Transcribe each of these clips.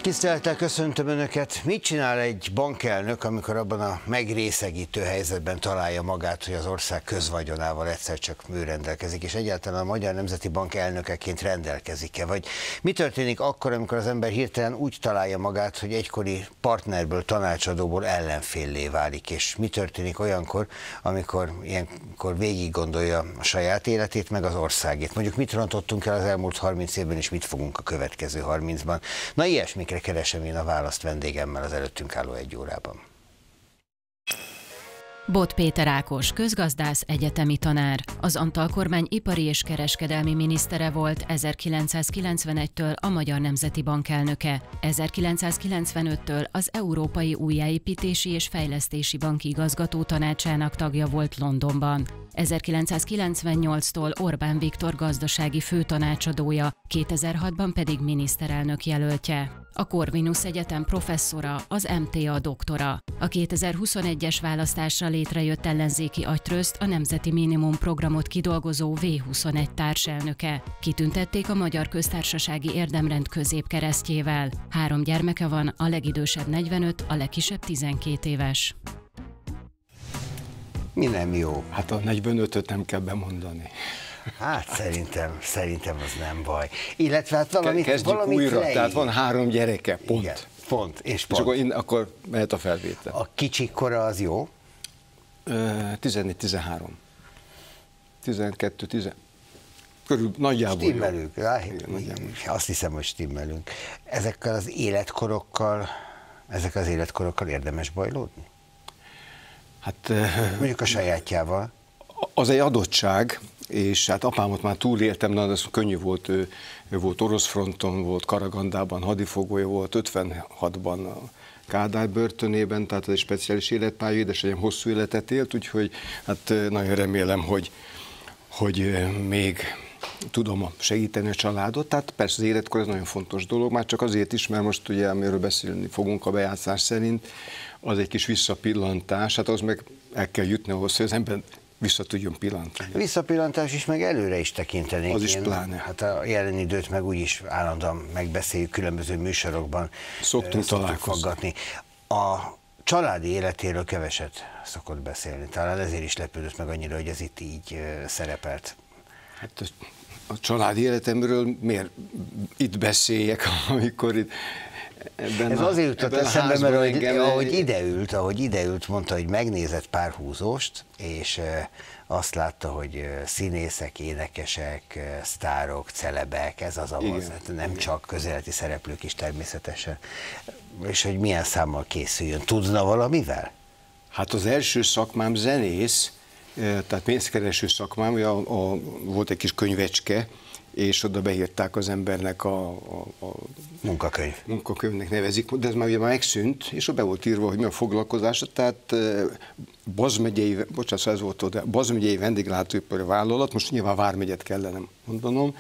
Tisztelettel köszöntöm Önöket! Mit csinál egy bankelnök, amikor abban a megrészegítő helyzetben találja magát, hogy az ország közvagyonával egyszer csak ő rendelkezik, és egyáltalán a Magyar Nemzeti Bank elnökeként rendelkezik-e? Vagy mi történik akkor, amikor az ember hirtelen úgy találja magát, hogy egykori partnerből, tanácsadóból ellenféllé válik? És mi történik olyankor, amikor ilyenkor végig gondolja a saját életét, meg az országét? Mondjuk mit rontottunk el az elmúlt 30 évben, és mit fogunk a következő 30-ban? Na, ilyesmikre keresem én a választ vendégemmel az előttünk álló egy órában. Bot Péter Ákos, közgazdász, egyetemi tanár. Az Antal kormány ipari és kereskedelmi minisztere volt, 1991-től a Magyar Nemzeti Bank elnöke. 1995-től az Európai Újjáépítési és Fejlesztési Bank igazgató tanácsának tagja volt Londonban. 1998-tól Orbán Viktor gazdasági főtanácsadója, 2006-ban pedig miniszterelnök jelöltje. A Corvinus Egyetem professzora, az MTA doktora. A 2021-es választásra létrejött ellenzéki agytröszt, a Nemzeti Minimum programot kidolgozó V21 társelnöke. Kitüntették a Magyar Köztársasági Érdemrend középkeresztjével. 3 gyermeke van, a legidősebb 45, a legkisebb 12 éves. Mi nem jó? Hát a 45-öt nem kell bemondani. Hát szerintem az nem baj. Illetve hát valamit újra, leír. tehát van 3 gyereke, pont. Igen, pont, és pont. És akkor mehet a felvétel. A kicsik kora az jó? 14-13. 12-10. Körül nagyjából stimmelünk. Jó. Azt hiszem, hogy stimmelünk. Ezekkel az életkorokkal érdemes bajlódni? Hát mondjuk a sajátjával. Az egy adottság, és hát apámot már túléltem, de az könnyű volt, ő volt orosz fronton, volt Karagandában, hadifogója volt, 56-ban a Kádár börtönében, tehát ez egy speciális életpálya, édesanyám hosszú életet élt, úgyhogy hát nagyon remélem, hogy még tudom segíteni a családot, tehát persze az életkor ez nagyon fontos dolog, már csak azért is, mert most ugye, amiről beszélni fogunk a bejátszás szerint, az egy kis visszapillantás, hát az meg el kell jutni ahhoz, hogy az ember vissza tudjon pillantani. Visszapillantás is, meg előre is tekintenék. Az is pláne. Hát a jelen időt meg úgyis állandóan megbeszéljük különböző műsorokban. Szoktunk találkozni. A családi életéről keveset szokott beszélni. Talán ezért is lepődött meg annyira, hogy ez itt így szerepelt. Hát a családi életemről miért itt beszéljek, amikor itt ez azért jutott eszembe, mert ahogy ideült, mondta, hogy megnézett pár húzóst, és azt látta, hogy színészek, énekesek, sztárok, celebek, ez az ahhoz, nem csak közéleti szereplők is természetesen. És hogy milyen számmal készüljön, tudna valamivel? Hát az első szakmám zenész, tehát pénzkereső szakmám, volt egy kis könyvecske, és oda beírták az embernek a munkakönyvnek nevezik, de ez már ugye megszűnt, és ott be volt írva, hogy mi a foglalkozása, tehát Baz megyei vendéglátóipari vállalat, most nyilván Vármegyet kellene mondanom,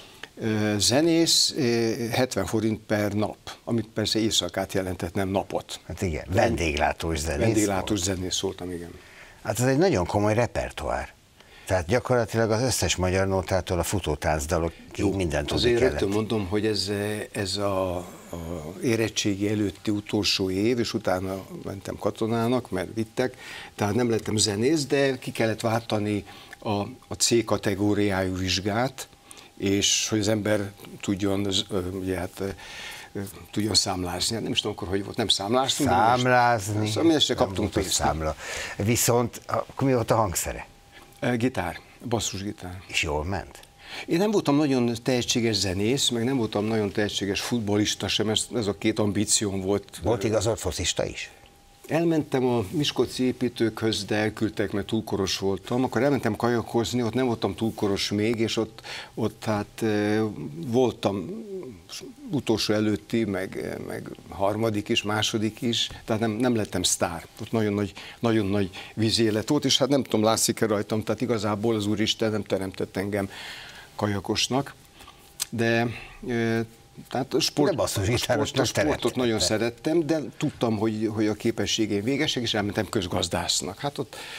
zenész, 70 forint per nap, amit persze éjszakát jelentett, nem napot. Hát igen, vendéglátós zenész. Vendéglátós zenész voltam, igen. Hát ez egy nagyon komoly repertoár. Tehát gyakorlatilag az összes magyar nótától a futótáncdalokig mindent tudni kellett. Azért rögtön mondom, hogy ez a érettségi előtti utolsó év, és utána mentem katonának, mert vittek, tehát nem lettem zenész, de ki kellett váltani a C kategóriájú vizsgát, és hogy az ember tudjon, ugye hát, tudjon számlázni. Nem is tudom akkor, hogy volt, nem számláztunk. Számlázni? Szóval mi kaptunk pénzt. Számla. Viszont akkor mi volt a hangszere? Gitár, basszusgitár. És jól ment? Én nem voltam nagyon tehetséges zenész, meg nem voltam nagyon tehetséges futballista sem, ez a 2 ambícióm volt. Volt igazolt focista is? Elmentem a miskolci építőkhöz, de elküldtek, mert túlkoros voltam. Akkor elmentem kajakozni, ott nem voltam túlkoros még, és ott hát voltam utolsó előtti, meg harmadik is, második is, tehát nem lettem sztár. Ott nagyon nagy vízélet volt, és hát nem tudom, látszik-e rajtam, tehát igazából az Úristen nem teremtett engem kajakosnak, de Tehát a sportot nagyon szerettem, de tudtam, hogy a képességeim végesek, és elmentem közgazdásznak. Hát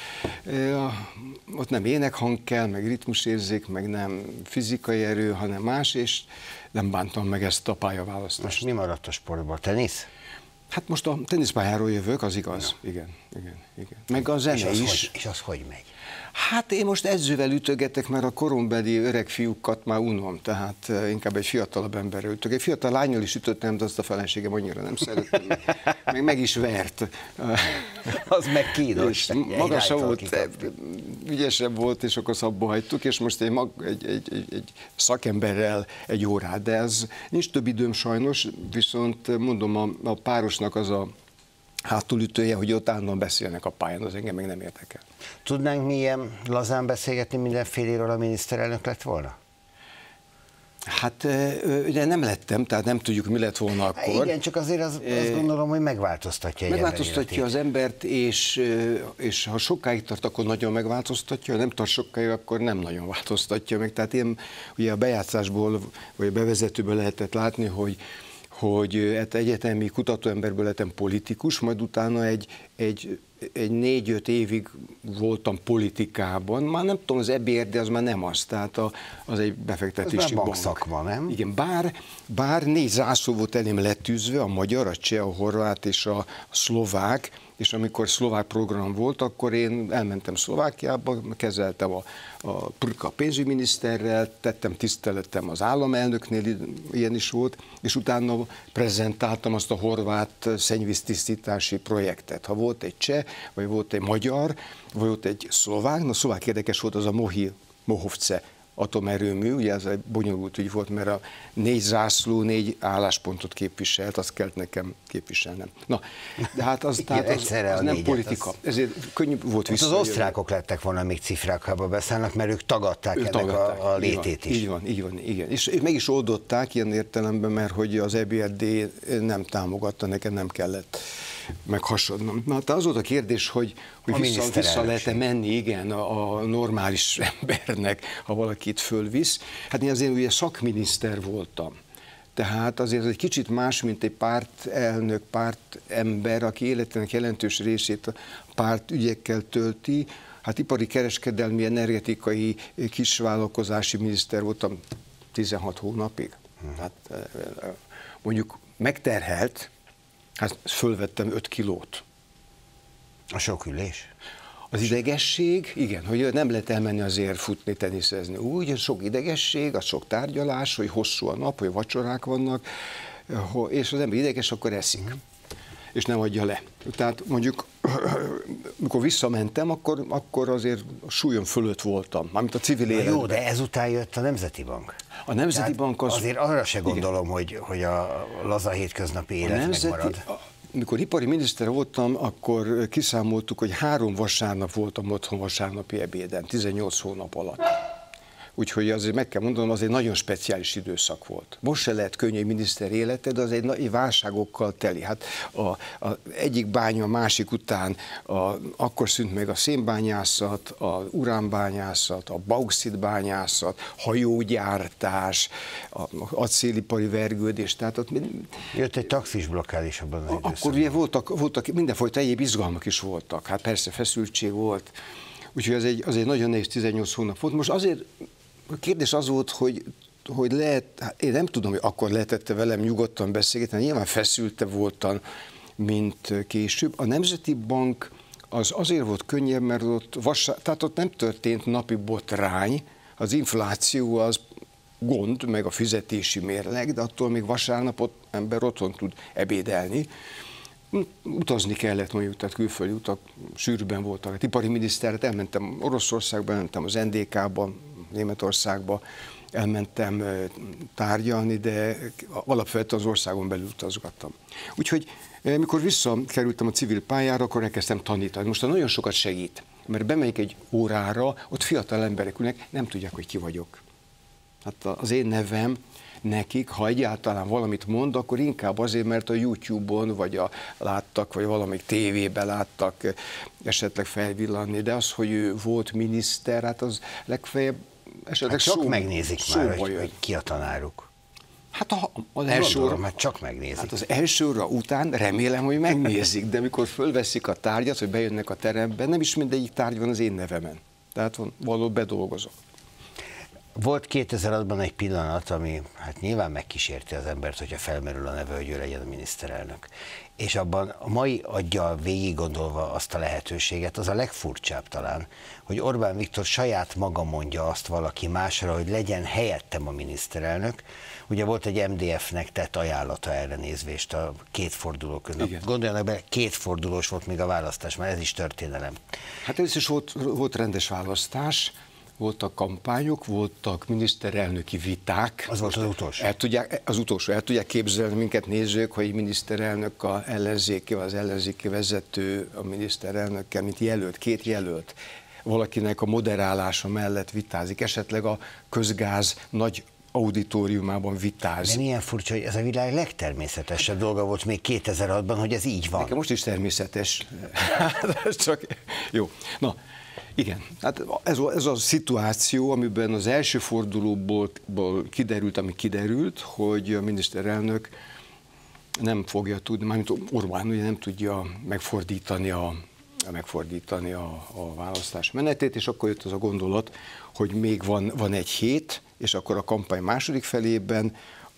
ott nem énekhang kell, meg ritmusérzék, meg nem fizikai erő, hanem más, és nem bántam meg ezt a pályaválasztást. Most mi maradt a sportból? Tenisz? Hát most a teniszpályáról jövök, az igaz. Ja. Igen. Meg a zene is. És az hogy megy? Hát én most edzővel ütögetek, mert a korombeli öreg fiúkat már unom, tehát inkább egy fiatalabb emberrel ütök. Egy fiatal lánnyal is ütöttem, de azt a feleségem annyira nem szerettem, meg is vert. Az meg kínos. Magasabb volt, ügyesebb volt, és akkor abba hagytuk, és most egy szakemberrel egy órát, de ez nincs több időm sajnos, viszont mondom, a párosnak az a hátulütője, hogy ott állandóan beszélnek a pályán, az engem meg nem érdekel. Tudnánk mi ilyen lazán beszélgetni mindenféléről, a miniszterelnök lett volna? Hát ugye nem lettem, tehát nem tudjuk, mi lett volna akkor. Igen, csak azért azt gondolom, hogy megváltoztatja. Megváltoztatja az embert, és ha sokáig tart, akkor nagyon megváltoztatja, ha nem tart sokáig, akkor nem nagyon változtatja meg. Tehát én ugye a bejátszásból, vagy a bevezetőből lehetett látni, hogy egyetemi kutatóemberből lettem politikus, majd utána egy 4-5 évig voltam politikában, már nem tudom, az EBRD, de az már nem az, tehát az egy befektetési bank. Szakma, nem? Igen, bár 4 zászló volt elém letűzve, a magyar, a cseh, a horvát és a szlovák, és amikor szlovák program volt, akkor én elmentem Szlovákiába, kezeltem a pénzügyminiszterrel, tettem tiszteletem az államelnöknél, ilyen is volt, és utána prezentáltam azt a horvát szennyvíztisztítási projektet. Ha volt egy cseh, vagy volt egy magyar, vagy volt egy szlovák, a szlovák érdekes volt az a Mohovce atomerőmű, ugye ez egy bonyolult ügy volt, mert a 4 zászló 4 álláspontot képviselt, azt kellett nekem képviselnem. Na, de hát az, tehát az nem politika. Ezért könnyű volt visszajönni. Az osztrákok lettek volna még cifrákba beszállnak, mert ők tagadták ennek a létét is. Így van, igen. És meg is oldották ilyen értelemben, mert hogy az EBRD nem támogatta, nekem nem kellett meghasonlom. Na, az volt a kérdés, hogy vissza lehet-e menni, igen, a normális embernek, ha valakit fölvisz. Hát én azért ugye szakminiszter voltam. Tehát azért egy kicsit más, mint egy pártelnök, pártember, aki életének jelentős részét a pártügyekkel tölti. Hát ipari, kereskedelmi, energetikai, kisvállalkozási miniszter voltam 16 hónapig. Hát mondjuk megterhelt, hát fölvettem 5 kilót. A sok ülés? Az idegesség, igen, hogy nem lehet elmenni azért futni, teniszezni. Úgy, sok idegesség, az sok tárgyalás, hogy hosszú a nap, hogy vacsorák vannak, és az ember ideges, akkor eszik, és nem adja le. Tehát mondjuk, amikor visszamentem, akkor azért a súlyom fölött voltam, mármint a civil életben. Jó, de ezután jött a Nemzeti Bank. A Nemzeti Bank az... Azért arra se gondolom, hogy a laza hétköznapi élet megmarad. Mikor ipari miniszter voltam, akkor kiszámoltuk, hogy 3 vasárnap voltam otthon vasárnapi ebéden, 18 hónap alatt. Úgyhogy azért meg kell mondanom, az egy nagyon speciális időszak volt. Most se lehet könnyű egy miniszter élete, de az egy válságokkal teli. Hát egyik bánya a másik után, akkor szűnt meg a szénbányászat, a uránbányászat, a bauxitbányászat, hajógyártás, acélipari vergődés. Tehát ott jött egy taxis blokkád is abban az időszakban. Akkor ugye voltak mindenfajta egyéb izgalmak is voltak. Hát persze feszültség volt. Úgyhogy az egy nagyon nehéz 18 hónap volt. Most azért a kérdés az volt, hogy lehet, hát én nem tudom, hogy akkor lehetett velem nyugodtan beszélgetni, nyilván feszültebb voltam, mint később. A Nemzeti Bank az azért volt könnyebb, mert tehát ott nem történt napi botrány, az infláció az gond, meg a fizetési mérleg, de attól még vasárnap ember otthon tud ebédelni. Utazni kellett mondjuk, tehát külföldi utak sűrűben voltak. Hát ipari minisztert elmentem Oroszországba, elmentem az NDK-ba, Németországba, elmentem tárgyalni, de alapvetően az országon belül utazgattam. Úgyhogy mikor visszakerültem a civil pályára, akkor elkezdtem tanítani. Most nagyon sokat segít, mert bemegyek egy órára, ott fiatal emberek ülnek, nem tudják, hogy ki vagyok. Hát az én nevem nekik, ha egyáltalán valamit mond, akkor inkább azért, mert a YouTube-on, vagy láttak, vagy valamelyik tévében láttak esetleg felvillanni, de az, hogy ő volt miniszter, hát az legfeljebb esetleg csak megnézik már, hogy ki a tanáruk. Hát az első óra, már csak megnézik. Hát az első óra után remélem, hogy megnézik, de amikor fölveszik a tárgyat, hogy bejönnek a terembe, nem is mindegyik tárgy van az én nevemen. Tehát valahol bedolgozok. Volt 2006-ban egy pillanat, ami hát nyilván megkísérti az embert, hogyha felmerül a neve, hogy ő legyen a miniszterelnök. És abban a mai aggyal végig gondolva azt a lehetőséget, az a legfurcsább talán, hogy Orbán Viktor saját maga mondja azt valaki másra, hogy legyen helyettem a miniszterelnök. Ugye volt egy MDF-nek tett ajánlata erre nézvést a két forduló között. Gondoljanak bele, két fordulós volt még a választás, már ez is történelem. Hát ez is volt rendes választás, voltak kampányok, voltak miniszterelnöki viták. Az volt az utolsó. El tudják képzelni minket nézők, hogy miniszterelnök az ellenzéki vezető a miniszterelnökkel, mint jelölt, két jelölt. Valakinek a moderálása mellett vitázik, esetleg a közgáz nagy auditoriumában vitázik. De milyen furcsa, hogy ez a világ legtermészetesebb dolga volt még 2006-ban, hogy ez így van. Nekem most is természetes. Csak jó. Na, igen, hát ez a szituáció, amiben az első fordulóból kiderült, ami kiderült, hogy a miniszterelnök nem fogja tudni, mármint Orbán ugye nem tudja megfordítani a választás menetét, és akkor jött az a gondolat, hogy még van egy hét, és akkor a kampány második felében,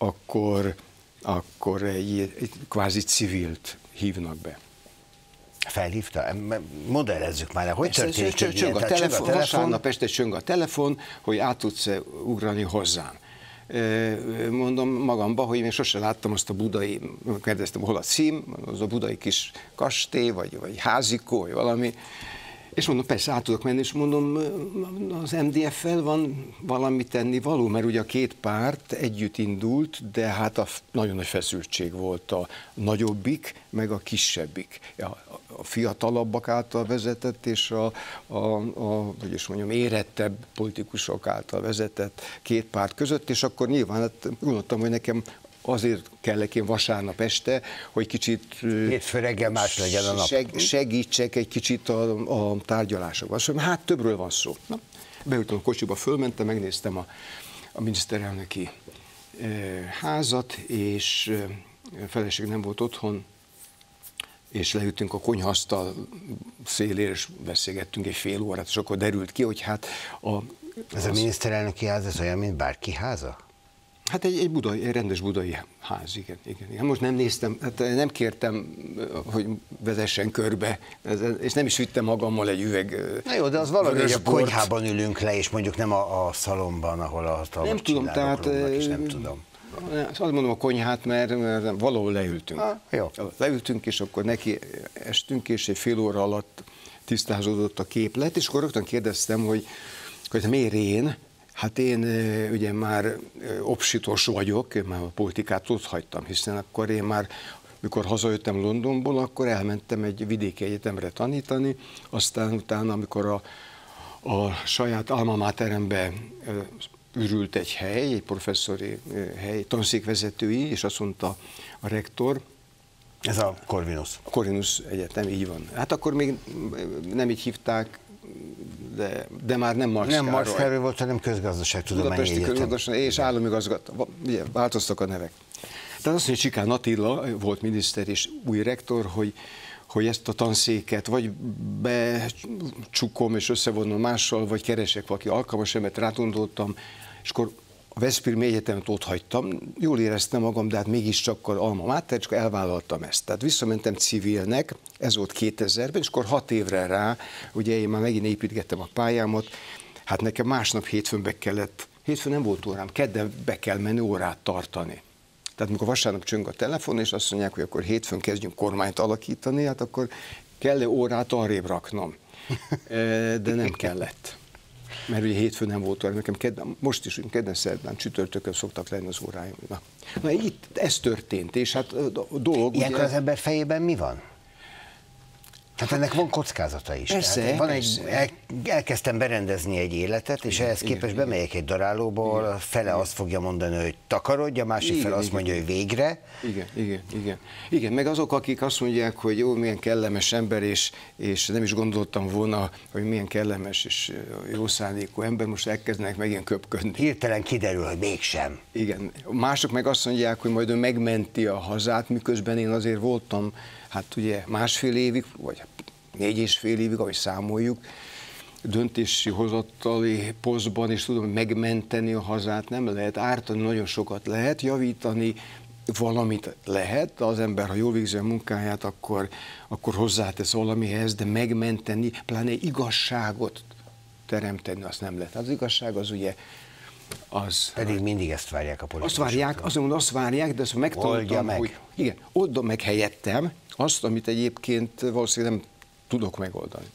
akkor egy kvázi civilt hívnak be. Felhívta? Modellezzük már, hogy történik? Csöng a telefon, vasárnap este csöng a telefon, hogy át tudsz ugrani hozzám. Mondom magamba, hogy én sose láttam azt a budai, kérdeztem, hol a cím, az a budai kis kastély, vagy házikó, vagy valami. És mondom, persze át tudok menni, és mondom, az MDF-fel van valami tennivaló, mert ugye a két párt együtt indult, de hát nagyon nagy feszültség volt a nagyobbik, meg a kisebbik. A fiatalabbak által vezetett, és hogy is mondjam, érettebb politikusok által vezetett két párt között, és akkor nyilván hát gondoltam, hogy nekem azért kellek én vasárnap este, hogy kicsit hétfő reggel más legyen a nap. Segítsek egy kicsit a tárgyalásokban. Szóval, hát többről van szó. Na, beültem a kocsiba, fölmentem, megnéztem a miniszterelnöki házat, és a feleség nem volt otthon, és leültünk a konyhasztal szélére, és beszélgettünk egy fél órát, és akkor derült ki, hogy hát ez a miniszterelnöki ház, ez olyan, mint bárki háza? Hát egy rendes budai ház, igen. Most nem néztem, hát nem kértem, hogy vezessen körbe, és nem is vittem magammal egy üveg. Na jó, de az valami, hogy a konyhában ülünk le, és mondjuk nem a szalomban, ahol a hatalmas nem tudom, tehát és nem tudom. Azt mondom a konyhát, mert valahol leültünk. Jó. Leültünk, és akkor neki estünk, és egy fél óra alatt tisztázódott a képlet, és akkor rögtön kérdeztem, hogy miért én. Hát én ugye már obsitos vagyok, én már a politikát ott hagytam, hiszen akkor én már, mikor hazajöttem Londonból, akkor elmentem egy vidéki egyetemre tanítani, aztán utána, amikor a saját alma materembe ürült egy hely, egy professzori hely, tanszékvezetői, és azt mondta a rektor. Ez a Corvinus. A Corvinus Egyetem, így van. Hát akkor még nem így hívták, de már nem Marx Károly. Nem Marx Károly volt, hanem Közgazdaságtudományi Egyetem. És államigazgató, változtak a nevek. Tehát azt mondja, Csikán Attila volt miniszter és új rektor, hogy ezt a tanszéket vagy becsukom és összevonom mással, vagy keresek valaki alkalmas embert, rátondoltam, és akkor a Veszprémi Egyetemet ott hagytam, jól éreztem magam, de hát mégiscsak alma mater, és elvállaltam ezt. Tehát visszamentem civilnek, ez volt 2000-ben, és akkor 6 évre rá, ugye én már megint építgettem a pályámat, hát nekem másnap hétfőn hétfőn nem volt órám, kedden be kell menni órát tartani. Tehát amikor vasárnap csöng a telefon, és azt mondják, hogy akkor hétfőn kezdjünk kormányt alakítani, hát akkor kell-e órát arrébb raknom. De nem kellett. Mert ugye hétfőn nem volt óra, nekem most is kedden, szerdán, csütörtökön szoktak lenni az óráim. Na itt ez történt, és hát a dolog... Ilyenkor ugye... az ember fejében mi van? Hát ennek van kockázata is. Persze, van persze. elkezdtem berendezni egy életet, és ehhez képest bemegyek egy darálóba, a fele azt fogja mondani, hogy takarodj, a másik fele azt mondja, hogy végre. Igen, meg azok, akik azt mondják, hogy jó, milyen kellemes ember, és nem is gondoltam volna, hogy milyen kellemes és jó szándékú ember, most elkezdenek megint köpködni. Hirtelen kiderül, hogy mégsem. Igen, mások meg azt mondják, hogy majd ő megmenti a hazát, miközben én azért voltam, hát ugye 1,5 évig, vagy 4,5 évig, ahogy számoljuk, döntési hozatali posztban, és tudom, megmenteni a hazát nem lehet, ártani nagyon sokat lehet, javítani valamit lehet, az ember, ha jól végzi a munkáját, akkor hozzátesz valamihez, de megmenteni, pláne igazságot teremteni, azt nem lehet. Az igazság az ugye az... Pedig mindig ezt várják a politikusok. Azt várják, de azt megtanultam, hogy igen, oldom meg helyettem azt, amit egyébként valószínűleg nem tudok megoldani.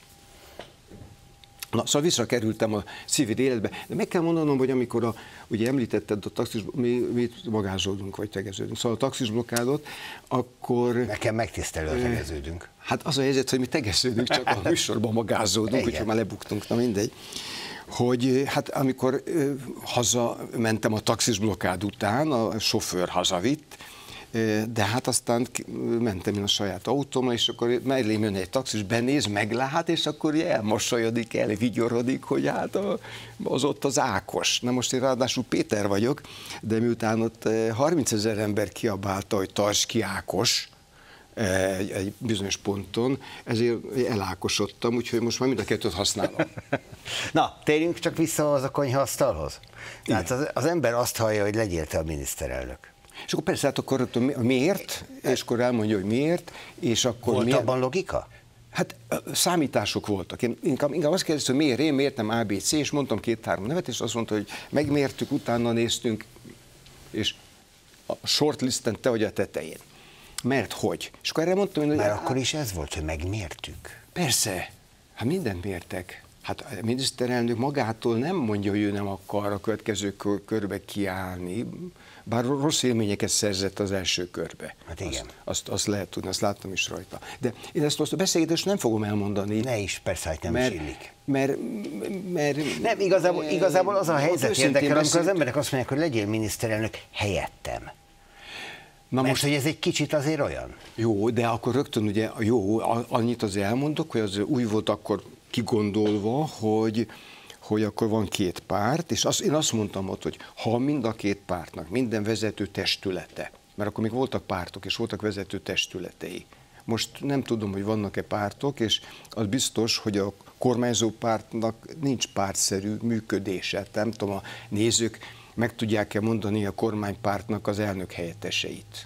Na, szóval visszakerültem a civil életbe, de meg kell mondanom, hogy amikor ugye említetted a taxis, mi magázódunk, vagy tegeződünk, szóval a taxisblokkádot, akkor... Nekem megtisztelő, hogy tegeződünk. Hát az a helyzet, hogy mi tegeződünk, csak a műsorban magázódunk, úgyhogy már lebuktunk, na mindegy. Hogy hát amikor hazamentem a taxisblokkád után, a sofőr hazavitt, de hát aztán mentem én a saját autómmal, és akkor mellém jön egy taxis, benéz, meglát, és akkor elmosolyodik, elvigyorodik, hogy hát az ott az Ákos. Na most én ráadásul Péter vagyok, de miután ott 30 000 ember kiabálta, hogy tarts ki Ákos, egy bizonyos ponton, ezért elákosodtam, úgyhogy most már mind a kettőt használom. Na, térjünk csak vissza az a konyhaasztalhoz. Tehát az ember azt hallja, hogy legyél te a miniszterelnök. És akkor persze, hát akkor miért, és akkor elmondja, hogy miért, és akkor volt abban logika? Hát számítások voltak. Én inkább azt kérdeztem, hogy miért nem ABC, és mondtam 2-3 nevet, és azt mondta, hogy megmértük, utána néztünk, és a shortlisten te vagy a tetején. Mert hogy? És akkor erre mondtam, hogy... Már akkor is ez volt, hogy megmértük? Persze, hát mindent mértek. Hát a miniszterelnök magától nem mondja, hogy ő nem akar a következő körbe kiállni, bár rossz élményeket szerzett az első körbe. Hát igen. Azt lehet tudni, azt láttam is rajta. De én ezt a beszélgetést nem fogom elmondani. Ne is, persze, hogy nem is illik. Mert nem, igazából az a helyzet érdekel, amikor az emberek azt mondják, hogy legyél miniszterelnök helyettem. Na most, hogy ez egy kicsit azért olyan. Jó, de akkor rögtön ugye, annyit azért elmondok, hogy az úgy volt akkor kigondolva, hogy akkor van 2 párt, és én azt mondtam ott, hogy ha mind a 2 pártnak, minden vezető testülete, mert akkor még voltak pártok, és voltak vezető testületei. Most nem tudom, hogy vannak-e pártok, és az biztos, hogy a kormányzó pártnak nincs pártszerű működése. Nem tudom, a nézők meg tudják-e mondani a kormánypártnak az elnök helyetteseit.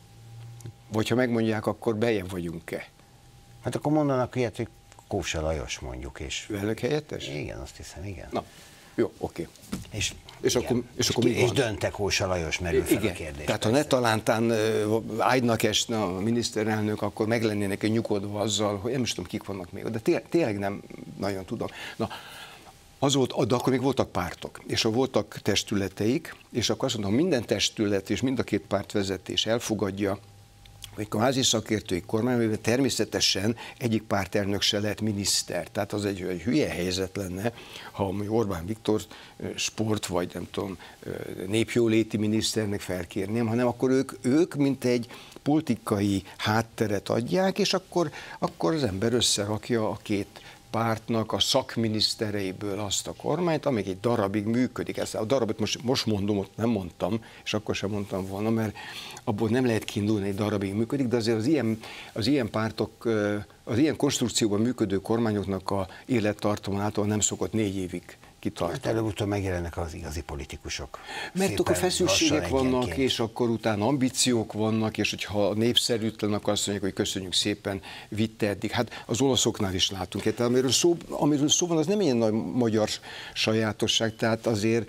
Vagy ha megmondják, akkor bejebb vagyunk-e? Hát akkor mondanak ilyet, hogy Kósa Lajos mondjuk, és... Elnök helyettes? Igen, azt hiszem, igen. Na, jó, oké. És akkor mi van? És dönte Kósa Lajos, merül fel a kérdés. Tehát ha ne talántán ágynak esne a miniszterelnök, akkor meg lennének nyugodva azzal, hogy nem is tudom, kik vannak még, de tényleg nem nagyon tudom. Na, az volt, de akkor még voltak pártok, és voltak testületeik, és akkor azt mondom, minden testület és mind a 2 pártvezetés elfogadja, hogy a házi szakértői kormány, természetesen egyik pártelnök se lehet miniszter. Tehát az egy hülye helyzet lenne, ha Orbán Viktor sport, vagy nem tudom, népjóléti miniszternek felkérném, hanem akkor ők mint egy politikai hátteret adják, és akkor az ember összerakja a 2 pártnak a szakminisztereiből azt a kormányt, amíg egy darabig működik. Ezt a darabot most mondom, ott nem mondtam, és akkor sem mondtam volna, mert abból nem lehet kiindulni, egy darabig működik, de azért az ilyen pártok, az ilyen konstrukcióban működő kormányoknak a élettartama által nem szokott 4 évig kitartani. Hát előbb-utóbb megjelennek az igazi politikusok. Mert akkor feszültségek vannak, és akkor utána ambíciók vannak, és hogyha népszerűtlen, akkor azt mondják, hogy köszönjük szépen, vitte eddig. Hát az olaszoknál is látunk. Tehát amiről szó van, az nem ilyen nagy magyar sajátosság, tehát azért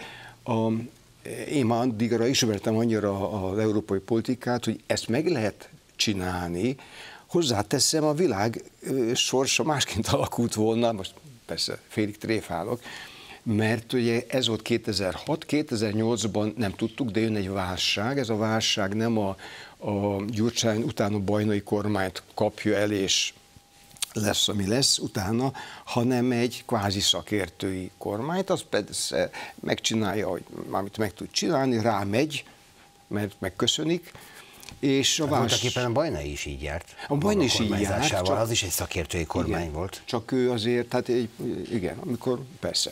én már addigra ismertem annyira az európai politikát, hogy ezt meg lehet csinálni. Hozzáteszem, a világ sorsa másként alakult volna, most persze félig tréfálok, mert ugye ez volt 2006, 2008-ban nem tudtuk, de jön egy válság. Ez a válság nem a Gyurcsány utána Bajnai kormányt kapja el, és lesz, ami lesz utána, hanem egy kvázi szakértői kormányt, az persze megcsinálja, hogy amit meg tud csinálni, rámegy, mert megköszönik, és a voltaképpen a Bajnai is így járt. A Bajnai is így járt. Csak, az is egy szakértői kormány igen, volt. Csak ő azért, hát igen, amikor persze.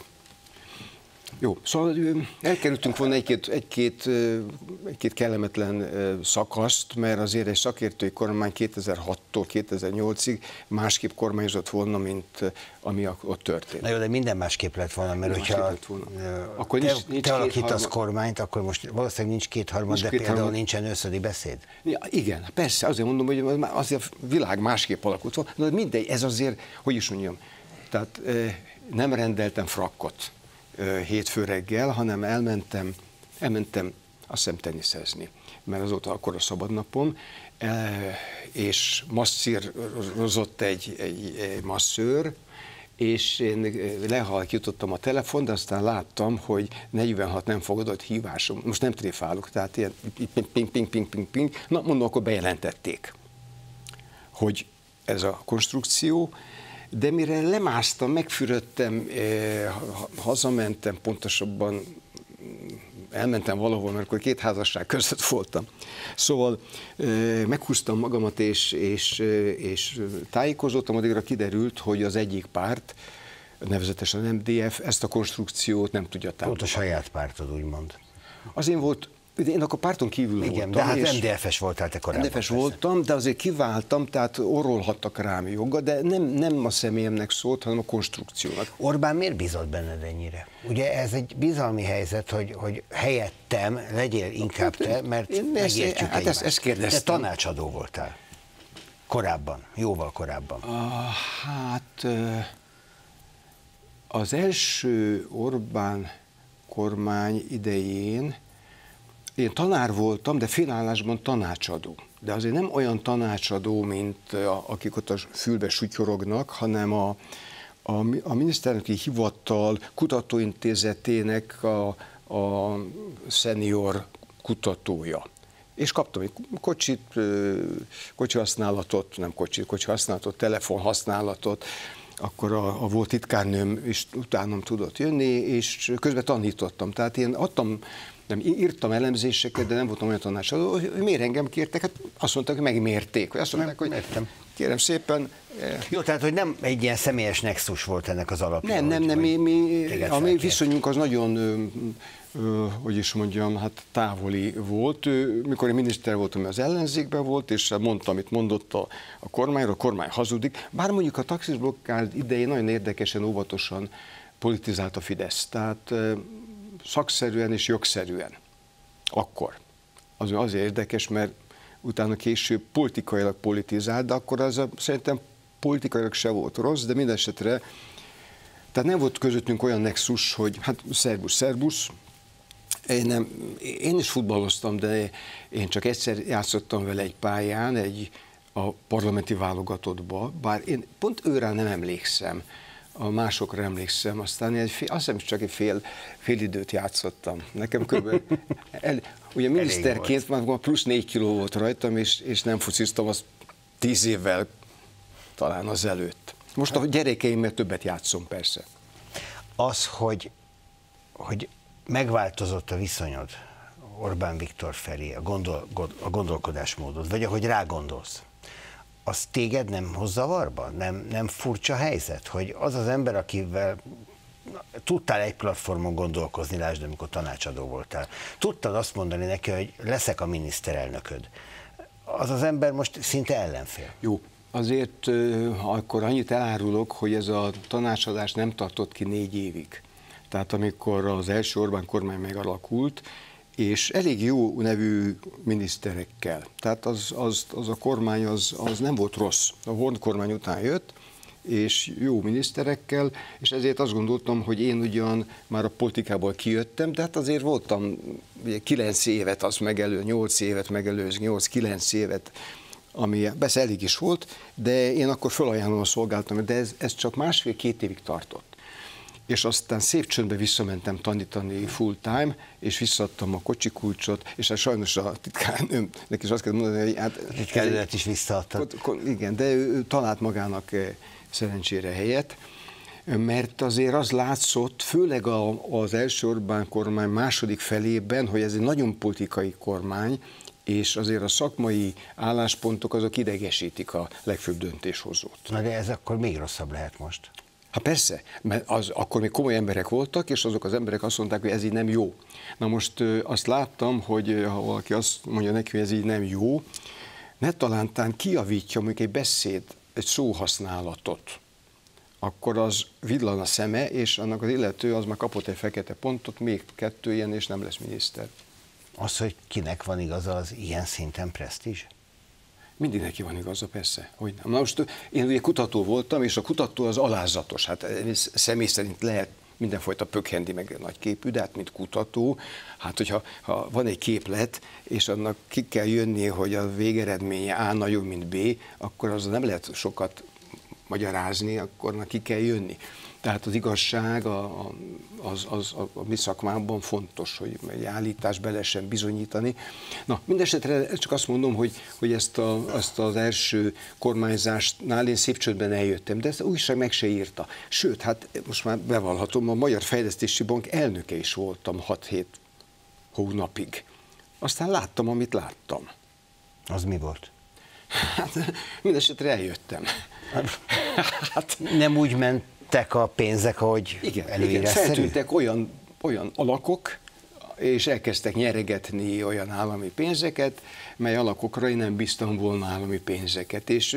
Jó, szóval elkerültünk volna egy-két kellemetlen szakaszt, mert azért egy szakértői kormány 2006-tól 2008-ig másképp kormányozott volna, mint ami ott történt. Na jó, de minden másképp lett volna, mert hogyha akkor te alakítasz kormányt, akkor most valószínűleg nincs kétharmad, de például nincsen őszödi beszéd. Ja, igen, persze, azért mondom, hogy azért a világ másképp alakult volna, de mindegy, ez azért, hogy is mondjam, tehát nem rendeltem frakkot hétfő reggel, hanem elmentem azt hiszem teniszezni, mert azóta akkor a szabadnapom, és masszírozott egy masszőr, és én lehalkítottam a telefon, de aztán láttam, hogy 46 nem fogadott hívásom. Most nem tréfálok, tehát ilyen ping. Na, mondom, akkor bejelentették, hogy ez a konstrukció, de mire lemásztam, megfürödtem, hazamentem, pontosabban elmentem valahol, mert akkor két házasság között voltam. Szóval meghúztam magamat, és tájékozottam, addigra kiderült, hogy az egyik párt, nevezetesen a MDF, ezt a konstrukciót nem tudja támogatni. Volt a saját pártod, úgymond. Az én akkor párton kívül voltam. Igen, de hát MDF-es voltál te korábban. MDF-es voltam, de azért kiváltam, tehát orrolhattak rám jogga, de nem a személyemnek szólt, hanem a konstrukciónak. Orbán miért bízott benned ennyire? Ugye ez egy bizalmi helyzet, hogy helyettem legyél inkább te, mert megértjük egymást. Ezt kérdeztem. Te tanácsadó voltál. Korábban, jóval korábban. Hát az első Orbán kormány idején én tanár voltam, de félállásban tanácsadó. De azért nem olyan tanácsadó, mint akik ott a fülbe sutyorognak, hanem a miniszterelnöki hivatal kutatóintézetének a szenior kutatója. És kaptam egy kocsi használatot, telefon használatot, akkor a volt titkárnőm is utánam tudott jönni, és közben tanítottam. Tehát én írtam elemzéseket, de nem voltam olyan tanácsadó, hogy miért engem kértek, hát azt mondták, hogy megmérték. Azt mondták, hogy értem. Kérem szépen. Jó, tehát, hogy nem egy ilyen személyes nexus volt ennek az alapja. Nem, a mi viszonyunk az nagyon, hogy is mondjam, hát távoli volt. Mikor én miniszter voltam, az ellenzékben volt, és mondta, amit mondott a kormányra, a kormány hazudik. Bár mondjuk a taxis blokkád idején nagyon érdekesen, óvatosan politizált a Fidesz. Tehát szakszerűen és jogszerűen. Akkor. Azért érdekes, mert utána később politikailag politizált, de akkor az szerintem politikailag se volt rossz, de minden esetre, tehát nem volt közöttünk olyan nexus, hogy hát szerbusz. Én is futballoztam, de én csak egyszer játszottam vele egy pályán, a parlamenti válogatottba, bár én pont őrá nem emlékszem, a másokra emlékszem, aztán azt hiszem, csak egy fél időt játszottam. Nekem kb. Ugye miniszterként már plusz 4 kiló volt rajtam, és nem fociztam azt 10 évvel talán azelőtt. Most a gyerekeimmel többet játszom, persze. Az, hogy megváltozott a viszonyod Orbán Viktor felé, a gondolkodásmódod, vagy ahogy rágondolsz, az téged nem hoz zavarba? Nem furcsa helyzet, hogy az az ember, akivel tudtál egy platformon gondolkozni, lásd, amikor tanácsadó voltál, tudtad azt mondani neki, hogy leszek a miniszterelnököd, az az ember most szinte ellenfél. Jó, azért akkor annyit elárulok, hogy ez a tanácsadás nem tartott ki 4 évig. Tehát amikor az első Orbán kormány megalakult, és elég jó nevű miniszterekkel. Tehát az a kormány az nem volt rossz. A Horn kormány után jött, és jó miniszterekkel, és ezért azt gondoltam, hogy én ugyan már a politikából kijöttem, de hát azért voltam 9 évet azt megelő, 8 évet megelőzni, 8-9 évet, ami persze elég is volt, de én akkor felajánlom a szolgálatom, de ez csak 1,5-2 évig tartott. és aztán szép csöndbe visszamentem tanítani full time, és visszaadtam a kocsikulcsot, és hát sajnos a titkárnőmnek is azt kell mondani, hogy hát... A titkárnőt is visszaadtad. Igen, de ő talált magának szerencsére helyet, mert azért az látszott, főleg az első Orbán kormány második felében, hogy ez egy nagyon politikai kormány, és azért a szakmai álláspontok azok idegesítik a legfőbb döntéshozót. Na de ez akkor még rosszabb lehet most. Hát persze, mert akkor még komoly emberek voltak, és azok az emberek azt mondták, hogy ez így nem jó. Na most azt láttam, hogy ha valaki azt mondja neki, hogy ez így nem jó, ne talántán kijavítja mondjuk egy beszéd, egy szóhasználatot, akkor az villan a szeme, és annak az illető az már kapott egy fekete pontot, még 2 ilyen, és nem lesz miniszter. Az, hogy kinek van igaza, az ilyen szinten presztízs? Mindig neki van igaza, persze, hogy nem. Na most én ugye kutató voltam, és a kutató az alázatos. Hát személy szerint lehet mindenfajta pökhendi, meg nagyképű, de hát mint kutató, hát hogyha van egy képlet, és annak ki kell jönni, hogy a végeredménye A nagyobb, mint B, akkor az nem lehet sokat magyarázni, akkor ki kell jönni. Tehát az igazság a mi szakmámban fontos, hogy egy állítást be lehessen bizonyítani. Na, mindesetre csak azt mondom, hogy ezt az első kormányzásnál én szép csődben eljöttem, de ezt a újság meg se írta. Sőt, hát most már bevallhatom, a Magyar Fejlesztési Bank elnöke is voltam 6-7 hónapig. Aztán láttam, amit láttam. Az mi volt? Hát mindesetre eljöttem. Hát, nem úgy mentek a pénzek, ahogy előírás szerint? Feltűntek olyan alakok, és elkezdtek nyeregetni olyan állami pénzeket, mely alakokra én nem bíztam volna állami pénzeket. És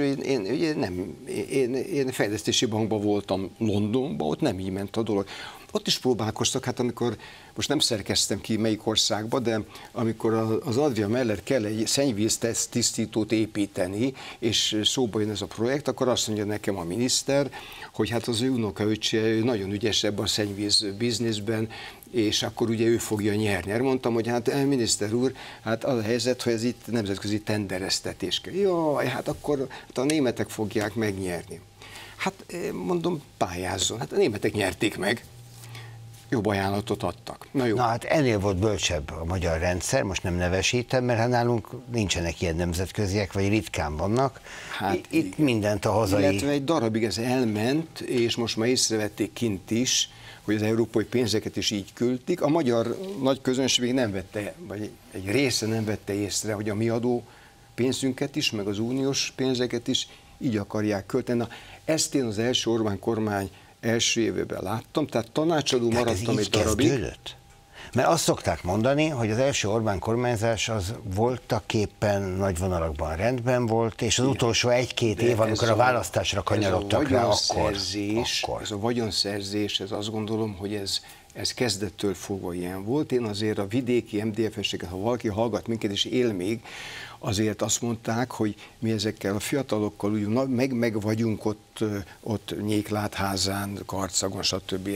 én fejlesztési bankban voltam Londonban, ott nem így ment a dolog. Ott is próbálkoztak, hát amikor, most nem szerkeztem ki melyik országba, de amikor az Adria mellett kell egy szennyvíz tisztítót építeni, és szóba jön ez a projekt, akkor azt mondja nekem a miniszter, hogy hát az ő unokaöccse nagyon ügyes ebben a szennyvíz bizniszben, és akkor ugye ő fogja nyerni. Erre mondtam, hogy hát miniszter úr, hát az a helyzet, hogy ez itt nemzetközi tendereztetés kell. Jaj, hát akkor hát a németek fogják megnyerni. Hát mondom, pályázzon. Hát a németek nyerték meg. Jobb ajánlatot adtak. Na jó. Na hát ennél volt bölcsebb a magyar rendszer, most nem nevesítem, mert hát nálunk nincsenek ilyen nemzetköziek, vagy ritkán vannak. Hát itt mindent a hazai... Illetve egy darabig ez elment, és most már észrevették kint is, hogy az európai pénzeket is így küldték. A magyar nagy közönség még nem vette, vagy egy része nem vette észre, hogy a mi adó pénzünket is, meg az uniós pénzeket is így akarják költeni. Na, ezt én az első Orbán kormány első évében láttam, tehát tanácsadó maradtam egy darabig. Kezdődött? Mert azt szokták mondani, hogy az első Orbán kormányzás az voltaképpen nagy vonalakban rendben volt, és az utolsó 1-2 év, amikor a választásra kanyarodtak rá, akkor. Ez a vagyonszerzés, ez azt gondolom, hogy ez kezdettől fogva ilyen volt. Én azért a vidéki MDF-eseket, ha valaki hallgat minket és él még, azért azt mondták, hogy mi ezekkel a fiatalokkal úgy meg vagyunk ott Nyéklátházán, Karcagon, stb.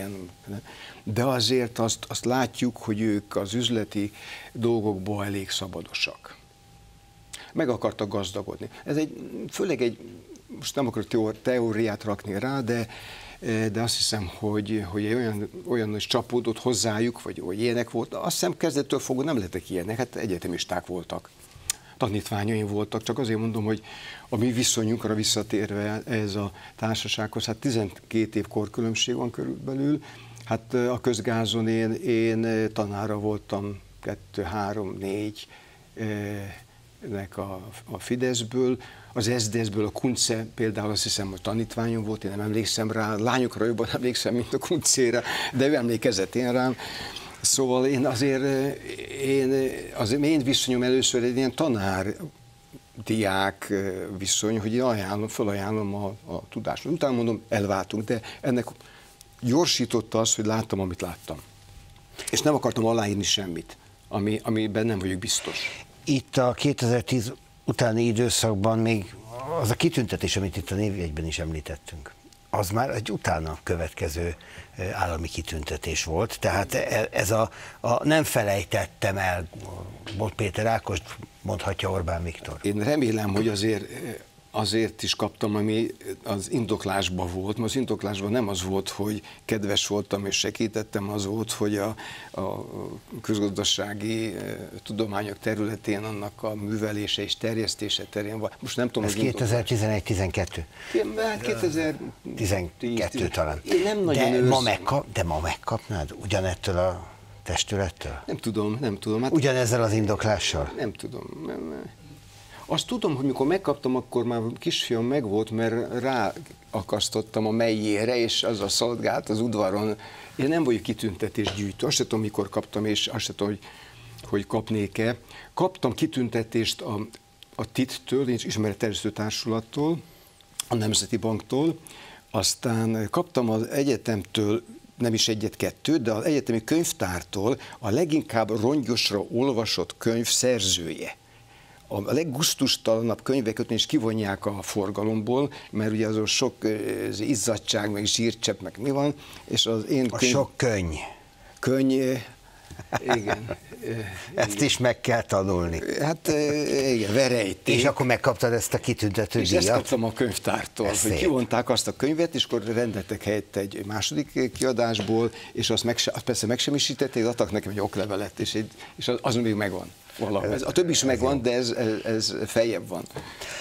De azért azt látjuk, hogy ők az üzleti dolgokból elég szabadosak. Meg akartak gazdagodni. Ez főleg most nem akarok teóriát rakni rá, de azt hiszem, hogy olyan is csapódott hozzájuk, vagy ilyenek volt. Azt hiszem kezdettől fogva nem lettek ilyenek, hát egyetemisták voltak. Tanítványaim voltak, csak azért mondom, hogy a mi viszonyunkra visszatérve ez a társasághoz, hát 12 év korkülönbség van körülbelül, hát a közgázon én tanára voltam 2-3-4-nek a Fideszből, az SZDSZ-ből a Kunce például azt hiszem, hogy tanítványom volt, én nem emlékszem rá, lányokra jobban emlékszem, mint a Kuncéra, de ő emlékezett én rám. Szóval az én viszonyom először egy ilyen tanár-diák viszony, hogy én felajánlom a tudást. Utána mondom, elváltunk, de ennek gyorsította az, hogy láttam, amit láttam. És nem akartam aláírni semmit, amiben nem vagyok biztos. Itt a 2010 utáni időszakban még az a kitüntetés, amit itt a névjegyben is említettünk, az már egy utána következő állami kitüntetés volt. Tehát ez a nem felejtettem el, Péter Ákost mondhatja Orbán Viktor. Én remélem, hogy azért azért is kaptam, ami az indoklásban volt. Az indoklásban nem az volt, hogy kedves voltam és segítettem, az volt, hogy a közgazdasági tudományok területén annak a művelése és terjesztése terén van. Most nem tudom, ez 2011-12? Hát 2012 talán. Én nem nagyon de ma megkapnád ugyanettől a testülettől? Nem tudom. Hát ugyanezzel az indoklással? Nem tudom. Azt tudom, hogy mikor megkaptam, akkor már kisfiam megvolt, mert ráakasztottam a melyére, és azzal szaladgált az udvaron. Én nem vagyok kitüntetésgyűjtő, azt sem tudom, mikor kaptam, és azt sem tudom, hogy kapnék-e. Kaptam kitüntetést a TIT-től, Ismeretterjesztő Társulattól, a Nemzeti Banktól, aztán kaptam az egyetemtől, nem is egyet-kettőt, de az egyetemi könyvtártól a leginkább rongyosra olvasott könyv szerzője. A leggusztustalanabb könyveket is kivonják a forgalomból, mert ugye azon sok izzadság, meg zsírcsepp, meg mi van, és az én sok könyv. Igen. Ezt is meg kell tanulni. Hát igen, verejték. És akkor megkaptad ezt a kitüntető díjat? És ezt kaptam a könyvtártól, hogy kivonták azt a könyvet, és akkor rendeltek helyette egy második kiadásból, és azt persze megsemmisítették, adtak nekem egy oklevelet, és az még megvan. A többi is megvan, de ez feljebb van.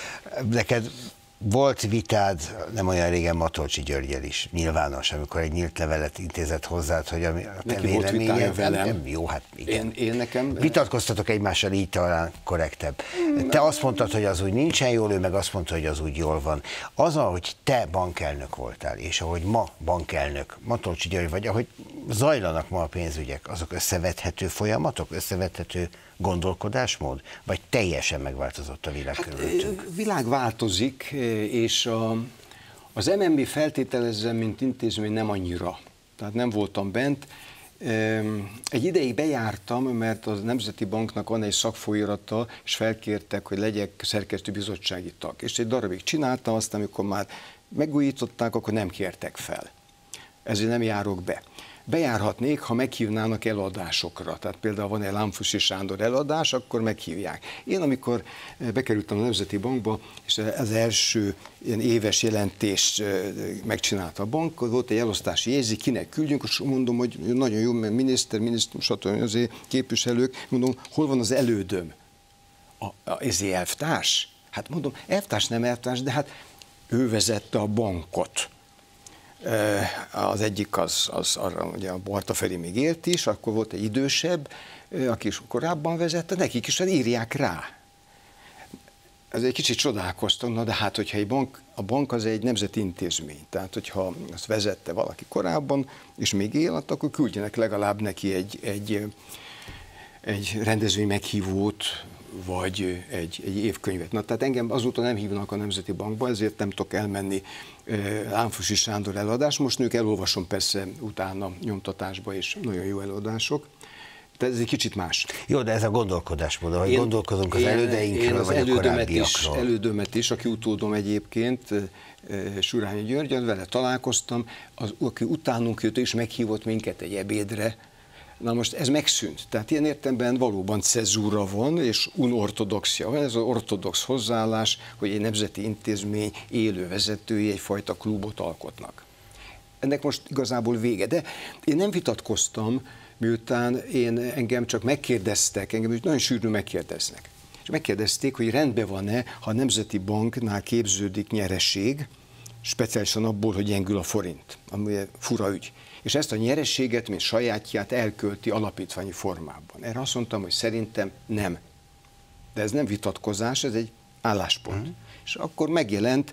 Neked volt vitád nem olyan régen Matolcsy Györggyel is, nyilvános, amikor egy nyílt levelet intézett hozzád, hogy a te véleményed nem jó, hát igen. Vitatkoztatok egymással, így talán korrektebb. Te azt mondtad, hogy az úgy nincsen jól, ő meg azt mondta, hogy az úgy jól van. Az, ahogy te bankelnök voltál, és ahogy ma bankelnök, Matolcsy György vagy, ahogy zajlanak ma a pénzügyek, azok összevethető folyamatok, összevethető gondolkodásmód, vagy teljesen megváltozott a világ körülöttünk? Világ változik, és az MNB feltételezem, mint intézmény nem annyira. Tehát nem voltam bent. Egy ideig bejártam, mert a Nemzeti Banknak van egy szakfolyirata, és felkértek, hogy legyek szerkesztőbizottsági tag. És egy darabig csináltam, aztán amikor már megújították, akkor nem kértek fel. Ezért nem járok be. Bejárhatnék, ha meghívnának előadásokra. Tehát például van egy Lánfussy Sándor előadás, akkor meghívják. Én amikor bekerültem a Nemzeti Bankba, és az első ilyen éves jelentést megcsinálta a bank, volt egy elosztási jegyzék, kinek küldjünk, és mondom, hogy nagyon jó, mert miniszter, stb. Azért képviselők, mondom, hol van az elődöm? Ez elvtárs? Hát mondom, elvtárs, nem elvtárs, de hát ő vezette a bankot. Az egyik az arra, ugye a Balta Feri még élt is, akkor volt egy idősebb, aki is korábban vezette, nekik is írják rá. Ez egy kicsit csodálkoztam, na de hát, hogyha a bank az egy nemzeti intézmény, tehát hogyha azt vezette valaki korábban, és még él, akkor küldjenek legalább neki egy rendezvény meghívót, vagy egy évkönyvet. Na, tehát engem azóta nem hívnak a Nemzeti Bankba, ezért nem tudok elmenni Lánfussy Sándor előadás. Most nők elolvasom persze utána nyomtatásba, és nagyon jó előadások. Tehát ez egy kicsit más. Jó, de ez a gondolkodásmód, ahogy gondolkozunk az elődeinkről, vagy a korábbiakról. Elődömet is, aki utódom egyébként, Surányi György, vele találkoztam, aki utánunk jött, és meghívott minket egy ebédre. Na most ez megszűnt. Tehát ilyen értelemben valóban cezúra van, és unortodoxia van. Ez az ortodox hozzáállás, hogy egy nemzeti intézmény élő vezetői egyfajta klubot alkotnak. Ennek most igazából vége. De én nem vitatkoztam, miután engem csak megkérdeztek, engem nagyon sűrűn megkérdeznek. És megkérdezték, hogy rendben van-e, ha a Nemzeti Banknál képződik nyereség, speciálisan abból, hogy gyengül a forint, ami fura ügy. És ezt a nyerességet, mint sajátját elkölti alapítványi formában. Erre azt mondtam, hogy szerintem nem. De ez nem vitatkozás, ez egy álláspont. És akkor megjelent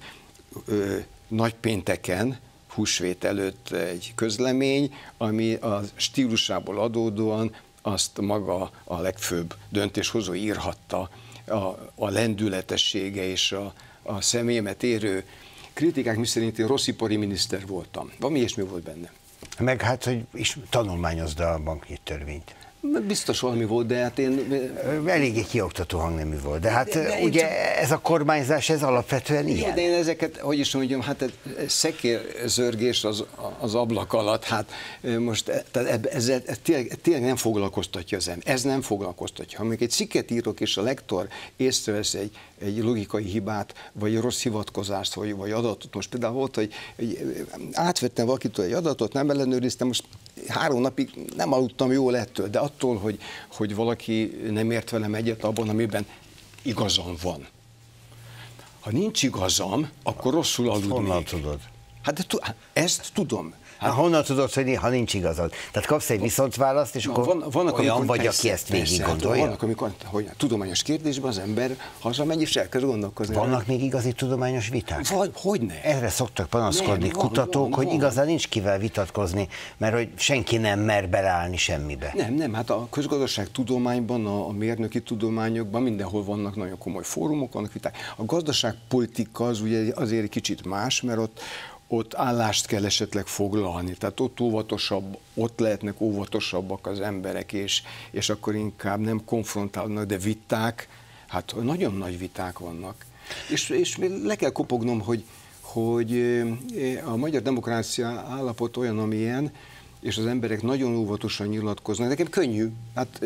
nagypénteken, húsvét előtt egy közlemény, ami a stílusából adódóan azt maga a legfőbb döntéshozó írhatta, a lendületessége és a személyemet érő kritikák, miszerint én rosszipari miniszter voltam. Valami ilyesmi volt benne. Meg hát, hogy is tanulmányozd a banknyi törvényt. Biztos valami volt, de hát én... Eléggé kioktató hangnemű volt, de hát ugye ez a kormányzás, ez alapvetően ilyen. De én ezeket, hogy is mondjam, hát szekérzörgés az ablak alatt, hát most ez tényleg nem foglalkoztatja az ember, ez nem foglalkoztatja. Ha még egy cikket írok, és a lektor észrevesz egy logikai hibát, vagy rossz hivatkozást, vagy adatot, most például volt, hogy átvettem valakitől egy adatot, nem ellenőriztem, most 3 napig nem aludtam jól ettől, de attól, hogy valaki nem ért velem egyet abban, amiben igazam van. Ha nincs igazam, akkor rosszul aludnék. Honnan tudod? Hát ezt tudom. Hát honnan tudod, hogy ha nincs igazad? Tehát kapsz egy viszontválaszt, és akkor vannak, olyan vagy, aki ezt végig gondolja? Vannak, amikor hogy tudományos kérdésben az ember hazamegy, és elkezd gondolkozni. Vannak még igazi tudományos viták? Hogyne? Erre szoktak panaszkodni kutatók, hogy igazán nincs kivel vitatkozni, mert hogy senki nem mer beleállni semmibe. Nem, hát a közgazdaságtudományban, a mérnöki tudományokban mindenhol vannak nagyon komoly fórumok, vannak viták. A gazdaságpolitika az ugye azért egy kicsit más, mert ott állást kell esetleg foglalni, tehát ott lehetnek óvatosabbak az emberek, és akkor inkább nem konfrontálnak, de viták, hát nagyon nagy viták vannak. És le kell kopognom, hogy a magyar demokrácia állapot olyan, amilyen, és az emberek nagyon óvatosan nyilatkoznak. Nekem könnyű, hát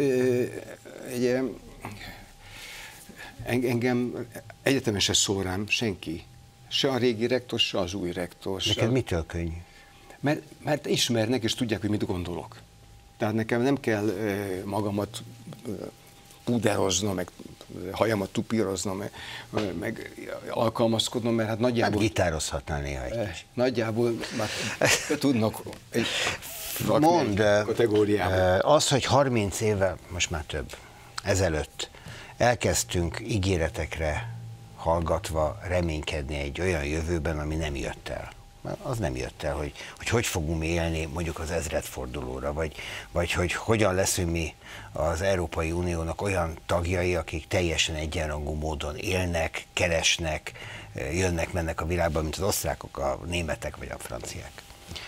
engem egyetemen se szól rám senki. Se a régi rektor, se az új rektor. Neked mitől könnyű? Mert ismernek, és tudják, hogy mit gondolok. Tehát nekem nem kell magamat púderoznom, meg hajamat tupíroznom, meg alkalmazkodnom, mert hát nagyjából... Hát gitározhatnál néha egy kis. Nagyjából már tudnak egy kategóriában. Az, hogy 30 évvel, most már több, ezelőtt elkezdtünk ígéretekre hallgatva reménykedni egy olyan jövőben, ami nem jött el. Az nem jött el, hogy fogunk élni mondjuk az ezredfordulóra, vagy hogy hogyan leszünk mi az Európai Uniónak olyan tagjai, akik teljesen egyenrangú módon élnek, keresnek, jönnek-mennek a világban, mint az osztrákok, a németek vagy a franciák.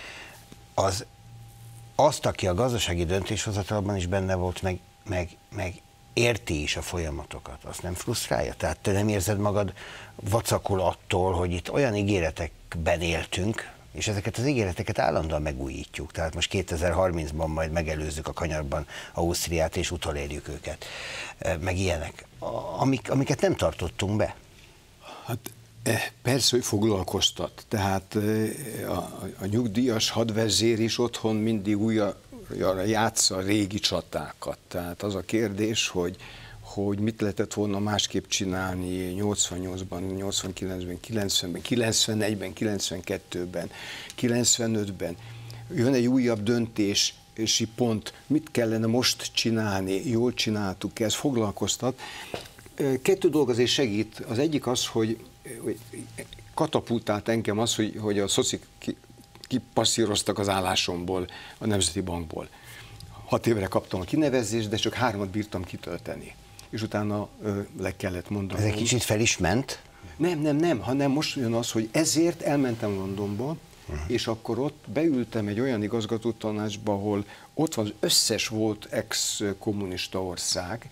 Azt, aki a gazdasági döntéshozatalban is benne volt, meg érti is a folyamatokat, azt nem frusztrálja? Tehát te nem érzed magad vacakul attól, hogy itt olyan ígéretekben éltünk, és ezeket az ígéreteket állandóan megújítjuk. Tehát most 2030-ban majd megelőzzük a kanyarban Ausztriát, és utolérjük őket. Meg ilyenek, amiket nem tartottunk be. Hát persze, hogy foglalkoztat. Tehát a nyugdíjas hadvezér is otthon mindig újra játsza a régi csatákat. Tehát az a kérdés, hogy mit lehetett volna másképp csinálni 88-ban, 89-ben, 90-ben, 91-ben, 92-ben, 95-ben. Jön egy újabb döntési pont, mit kellene most csinálni, jól csináltuk, ez foglalkoztat. 2 dolog azért segít. Az egyik az, hogy katapultált engem az, hogy a szocik kipasszíroztak az állásomból, a Nemzeti Bankból. 6 évre kaptam a kinevezést, de csak 3-at bírtam kitölteni. És utána le kellett mondanom. Ez egy kicsit fel is ment? Nem, hanem most jön az, hogy ezért elmentem Londonba, és akkor ott beültem egy olyan igazgatótanácsba, ahol ott van az összes volt ex-kommunista ország,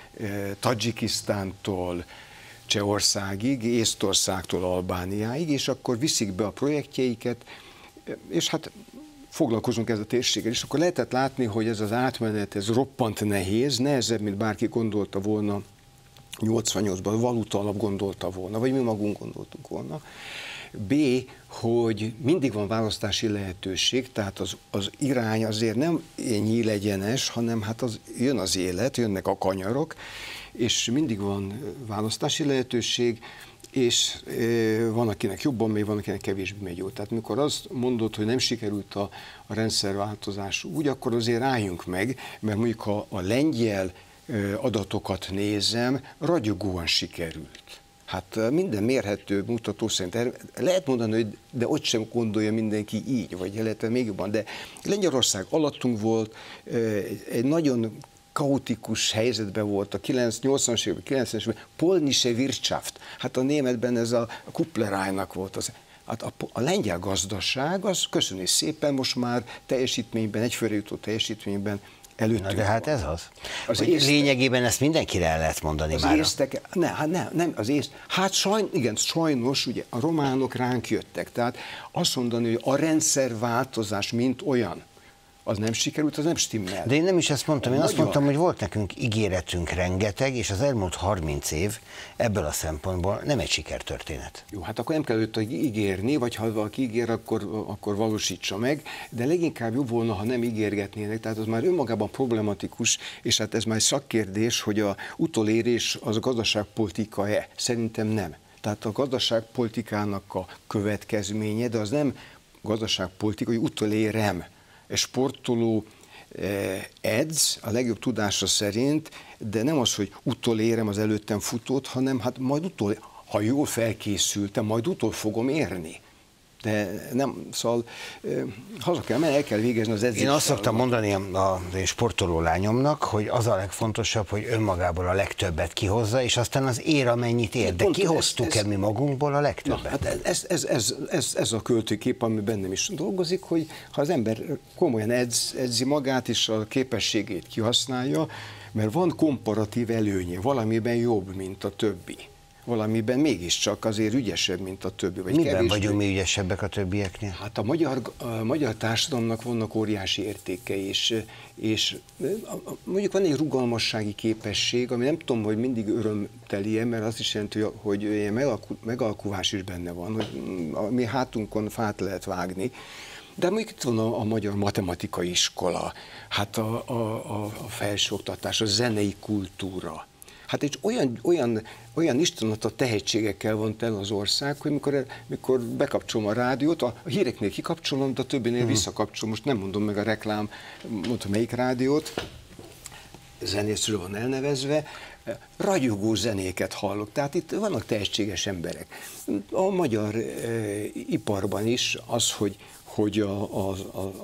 Tadzsikisztántól Csehországig, Észtországtól Albániáig, és akkor viszik be a projektjeiket, és hát foglalkozunk ezzel a térséggel, és akkor lehetett látni, hogy ez az átmenet, ez roppant nehéz, nehezebb, mint bárki gondolta volna 88-ban, valuta alap gondolta volna, vagy mi magunk gondoltunk volna. B, hogy mindig van választási lehetőség, tehát az irány azért nem nyílegyenes, hanem hát jön az élet, jönnek a kanyarok, és mindig van választási lehetőség, és van, akinek jobban megy, van, akinek kevésbé megy jó. Tehát mikor azt mondod, hogy nem sikerült a rendszerváltozás úgy, akkor azért álljunk meg, mert mondjuk ha a lengyel adatokat nézem, ragyogóan sikerült. Hát minden mérhető mutató szerint lehet mondani, hogy de ott sem gondolja mindenki így, vagy lehet még jobban, de Lengyelország alattunk volt, egy nagyon kaotikus helyzetben volt a 80-as években, 90-es években, polnische Wirtschaft, hát a németben ez a Kuplerájnak volt az. Hát a lengyel gazdaság, az köszönjük szépen, most már teljesítményben, egyfőre jutó teljesítményben Előttünk Na de hát ez az. Az Lényegében ezt mindenkire el lehet mondani az már. észtek, nem, az észt. Hát sajnos ugye a románok ránk jöttek, tehát azt mondani, hogy a rendszerváltozás mint olyan, az nem sikerült, az nem stimmel. De én nem is ezt mondtam, én azt mondtam, hogy volt nekünk ígéretünk rengeteg, és az elmúlt 30 év ebből a szempontból nem egy sikertörténet. Jó, hát akkor nem kell őt ígérni, vagy ha valaki ígér, akkor valósítsa meg, de leginkább jobb volna, ha nem ígérgetnének, tehát az már önmagában problematikus, és hát ez már egy szakkérdés, hogy a utolérés az a gazdaságpolitika-e? Szerintem nem. Tehát a gazdaságpolitikának a következménye, de az nem gazdaságpolitika, hogy utolérem. Egy sportoló edz a legjobb tudása szerint, de nem az, hogy utolérem az előttem futót, hanem hát majd ha jól felkészültem, majd utol fogom érni. De nem, szóval haza kell menni, el kell végezni az edzést. Én azt szoktam mondani a sportoló lányomnak, hogy az a legfontosabb, hogy önmagából a legtöbbet kihozza, és aztán az ér, amennyit ér. De kihoztuk-e mi magunkból a legtöbbet? Na, hát ez a költőkép, ami bennem is dolgozik, hogy ha az ember komolyan edzi magát, és a képességét kihasználja, mert van komparatív előnye, valamiben jobb, mint a többi. Valamiben mégiscsak azért ügyesebb, mint a többi. Vagy miben vagyunk mi ügyesebbek a többieknél? Hát a magyar társadalomnak vannak óriási értékei, és mondjuk van egy rugalmassági képesség, ami nem tudom, hogy mindig örömteli-e, mert azt is jelenti, hogy ilyen megalkuvás is benne van, hogy a mi hátunkon fát lehet vágni. De mondjuk itt van a magyar matematikai iskola, hát a felsőoktatás, a zenei kultúra. Hát egy olyan istenadta tehetségekkel van tele az ország, hogy mikor bekapcsolom a rádiót, a híreknél kikapcsolom, de a többinél visszakapcsolom. Most nem mondom meg a reklám, mondtam melyik rádiót, zenészről van elnevezve, ragyogó zenéket hallok. Tehát itt vannak tehetséges emberek. A magyar iparban is az, hogy az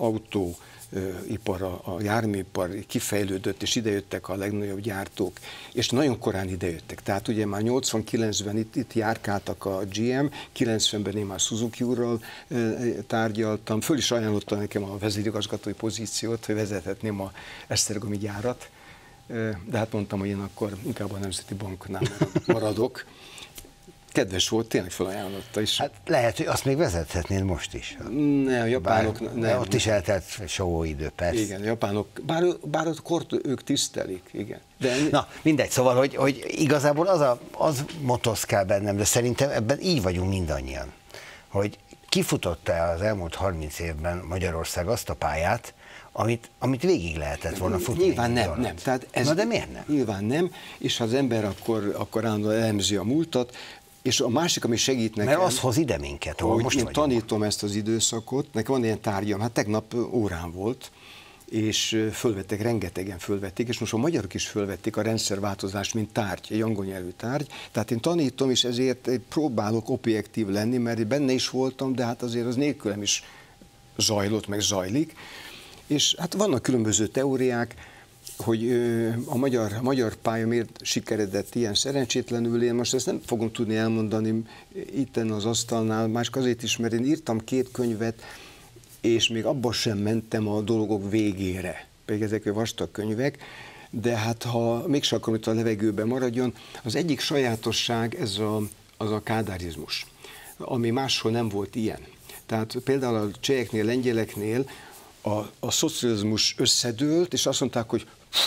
autóipar, a járműipar kifejlődött, és idejöttek a legnagyobb gyártók, és nagyon korán idejöttek. Tehát ugye már 89-ben itt járkáltak a GM, 90-ben én már Suzuki úrral tárgyaltam, föl is ajánlotta nekem a vezérigazgatói pozíciót, hogy vezethetném a esztergomi gyárat, de hát mondtam, hogy én akkor inkább a Nemzeti Banknál maradok. Kedves volt, tényleg felajánlotta is. Hát lehet, hogy azt még vezethetnéd most is. Ne, a japánok nem. Ott is eltelt só idő, persze. Igen, a japánok, bár akkor ők tisztelik, igen. De na, mindegy, szóval, hogy igazából az motoszkál bennem, de szerintem ebben így vagyunk mindannyian, hogy kifutotta az elmúlt 30 évben Magyarország azt a pályát, amit végig lehetett volna futni. Nyilván nem. Tehát na de miért nem? Nyilván nem, és ha az ember akkor állandóan elemzi a múltat, és a másik, ami segít nekem... Mert az hoz ide minket, ahol most én vagyunk. Tanítom ezt az időszakot, nekem van ilyen tárgyam, hát tegnap órán volt, és fölvettek, rengetegen fölvették, és most a magyarok is fölvették a rendszerváltozást, mint tárgy, egy angol nyelvű tárgy. Tehát én tanítom, és ezért próbálok objektív lenni, mert benne is voltam, de hát azért az nélkülem is zajlott, meg zajlik. És hát vannak különböző teóriák, hogy a magyar pálya miért sikeredett ilyen szerencsétlenül, én most ezt nem fogom tudni elmondani itten az asztalnál, másik azért is, mert én írtam 2 könyvet, és még abban sem mentem a dolgok végére, pedig ezek vastag könyvek, de hát ha mégsem akarom, hogy a levegőben maradjon, az egyik sajátosság az a kádárizmus, ami máshol nem volt ilyen. Tehát például a cseheknél, lengyeleknél a szocializmus összedőlt, és azt mondták, hogy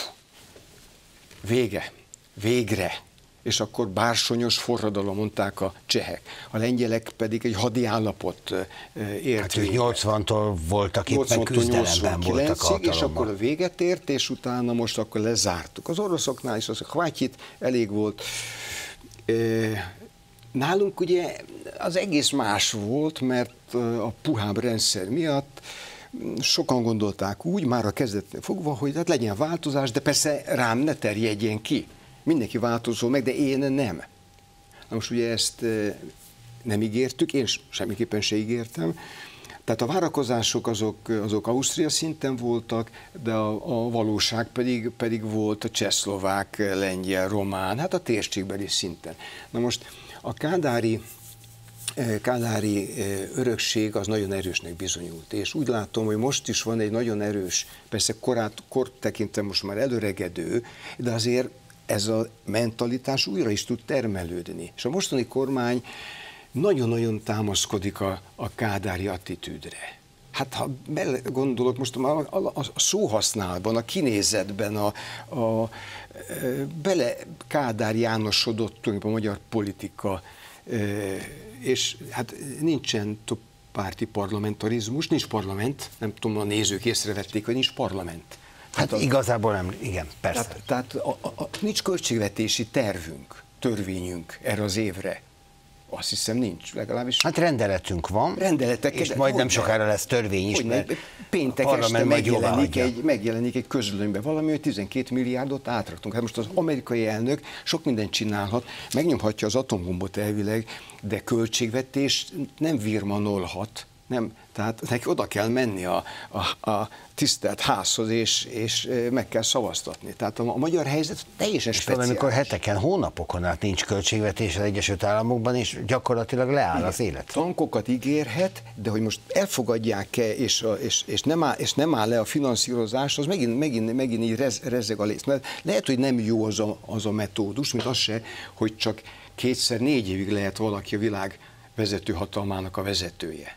végre. És akkor bársonyos forradalom, mondták a csehek. A lengyelek pedig egy hadi állapot ért. Hát ők 80-tól voltak éppen küzdelemben voltak hatalomban. És akkor a véget ért, és utána most akkor lezártuk. Az oroszoknál is az a Hváttyit elég volt. Nálunk ugye az egész más volt, mert a puhább rendszer miatt sokan gondolták úgy, már a kezdetnél fogva, hogy hát legyen változás, de persze rám ne terjedjen ki. Mindenki változó meg, de én nem. Na most ugye ezt nem ígértük, én semmiképpen se ígértem. Tehát a várakozások azok Ausztria szinten voltak, de a valóság pedig volt a csehszlovák, lengyel, román, hát a térségbeli szinten. Na most a kádári kádári örökség az nagyon erősnek bizonyult. És úgy látom, hogy most is van egy nagyon erős, persze kort tekintem most már előregedő, de azért ez a mentalitás újra is tud termelődni. És a mostani kormány nagyon-nagyon támaszkodik a kádári attitűdre. Hát ha gondolok most a szóhasználban, a kinézetben, bele Kádár Jánosodott a magyar politika, és hát nincsen több párti parlamentarizmus, nincs parlament, nem tudom, a nézők észrevették, hogy nincs parlament. Hát igazából nem, igen, persze. Tehát nincs költségvetési tervünk, törvényünk erre az évre. Azt hiszem nincs, legalábbis. Hát rendeletünk van, rendeletek, és majd nem sokára lesz törvény is, mert péntek este megjelenik egy közlönyben valami, hogy 12 milliárdot átraktunk. Hát most az amerikai elnök sok mindent csinálhat, megnyomhatja az atombombot elvileg, de költségvetés nem virmanolhat, nem, tehát neki oda kell menni a tisztelt házhoz, és meg kell szavaztatni. Tehát a magyar helyzet teljesen speciális. Amikor heteken, hónapokon át nincs költségvetés az Egyesült Államokban, és gyakorlatilag leáll az élet. Tankokat ígérhet, de hogy most elfogadják-e, és nem áll le a finanszírozás, az megint így rezzeg a léc. Mert lehet, hogy nem jó az a metódus, mint az se, hogy csak 2-4 évig lehet valaki a világ vezető hatalmának a vezetője.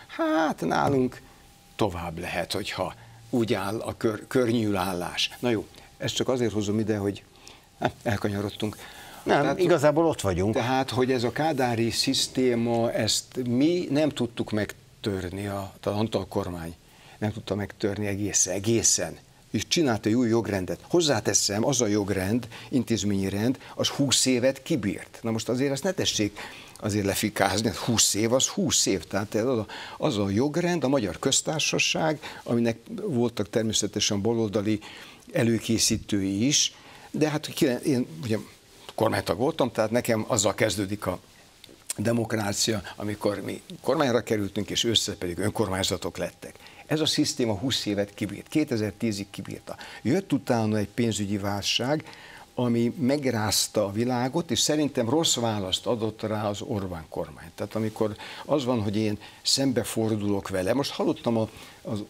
Hát nálunk tovább lehet, hogyha úgy áll a környűlállás. Na jó, ezt csak azért hozom ide, hogy elkanyarodtunk. Nem, tehát, igazából ott vagyunk. Tehát, hogy ez a kádári szisztéma, ezt mi nem tudtuk megtörni, a Antal kormány nem tudta megtörni egészen. És csinált egy új jogrendet. Hozzáteszem, az a jogrend, intézményi rend, az 20 évet kibírt. Na most azért ezt ne tessék azért lefikázni, 20 év az 20 év. Tehát az a jogrend, a Magyar Köztársaság, aminek voltak természetesen baloldali előkészítői is, de hát én ugye kormánytag voltam, tehát nekem azzal kezdődik a demokrácia, amikor mi kormányra kerültünk, és össze pedig önkormányzatok lettek. Ez a szisztéma 20 évet kibírt, 2010-ig kibírta. Jött utána egy pénzügyi válság, ami megrázta a világot, és szerintem rossz választ adott rá az Orbán kormány. Tehát amikor az van, hogy én szembefordulok vele, most hallottam az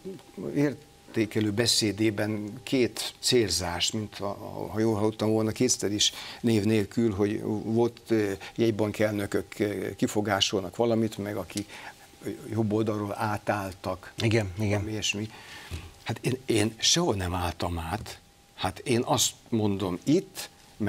értékelő beszédében 2 célzást, mint ha jól hallottam volna, kétszer is név nélkül, hogy volt jegybankelnökök kifogásolnak valamit, meg aki jobb oldalról átálltak. Igen. Ilyesmi. Hát én sehol nem álltam át. Hát én azt mondom itt,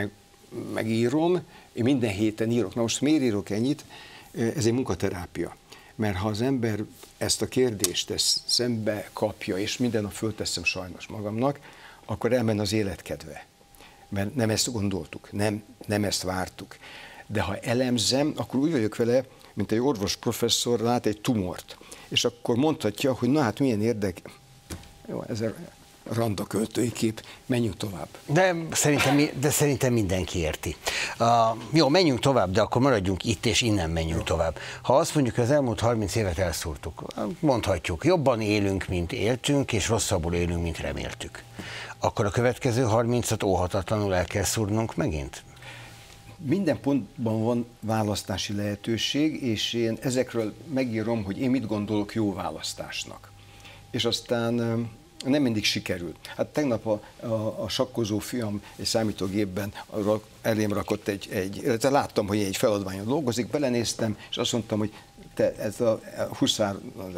megírom, én minden héten írok. Na most miért írok ennyit? Ez egy munkaterápia. Mert ha az ember ezt a kérdést szembe kapja, és minden nap fölteszem sajnos magamnak, akkor elmenne az életkedve. Mert nem ezt gondoltuk, nem ezt vártuk. De ha elemzem, akkor úgy vagyok vele, mint egy orvos professzor lát egy tumort. És akkor mondhatja, hogy na hát milyen érdek. Jó, ez a randa költői kép, menjünk tovább. De szerintem mindenki érti. Jó, menjünk tovább, de akkor maradjunk itt, és innen menjünk tovább. Ha azt mondjuk, hogy az elmúlt 30 évet elszúrtuk, mondhatjuk, jobban élünk, mint éltünk, és rosszabbul élünk, mint reméltük. Akkor a következő 30-at óhatatlanul el kell szúrnunk megint? Minden pontban van választási lehetőség, és én ezekről megírom, hogy én mit gondolok jó választásnak. És aztán nem mindig sikerült. Hát tegnap a sakkozó fiam egy számítógépben elém rakott láttam, hogy egy feladványon dolgozik, belenéztem, és azt mondtam, hogy te ez a huszár,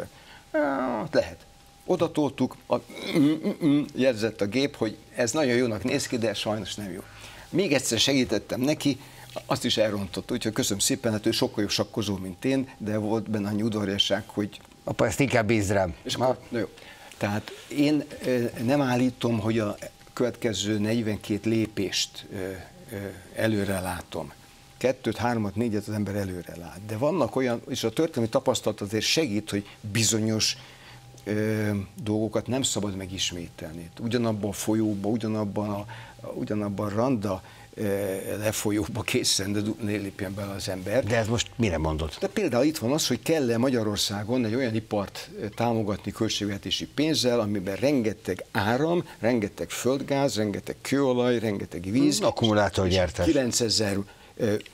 lehet. Oda toltuk, jegyzett a gép, hogy ez nagyon jónak néz ki, de sajnos nem jó. Még egyszer segítettem neki, azt is elrontott, úgyhogy köszönöm szépen, hát ő sokkal jobb sakkozó, mint én, de volt benne annyi udvariasság, hogy... Apa, ezt inkább bízd rám. És akkor, jó. Tehát én nem állítom, hogy a következő 42 lépést előre látom. 2, 3, 4 az ember előre lát. De vannak olyan, és a történelmi tapasztalat azért segít, hogy bizonyos dolgokat nem szabad megismételni. Ugyanabban a folyóban, ugyanabban a randa lefolyóba készen, de lépjen bele az ember. De ez most mire mondod? De például itt van az, hogy kell-e Magyarországon egy olyan ipart támogatni költségvetési pénzzel, amiben rengeteg áram, rengeteg földgáz, rengeteg kőolaj, rengeteg víz. Akkumulátorgyártás. 9000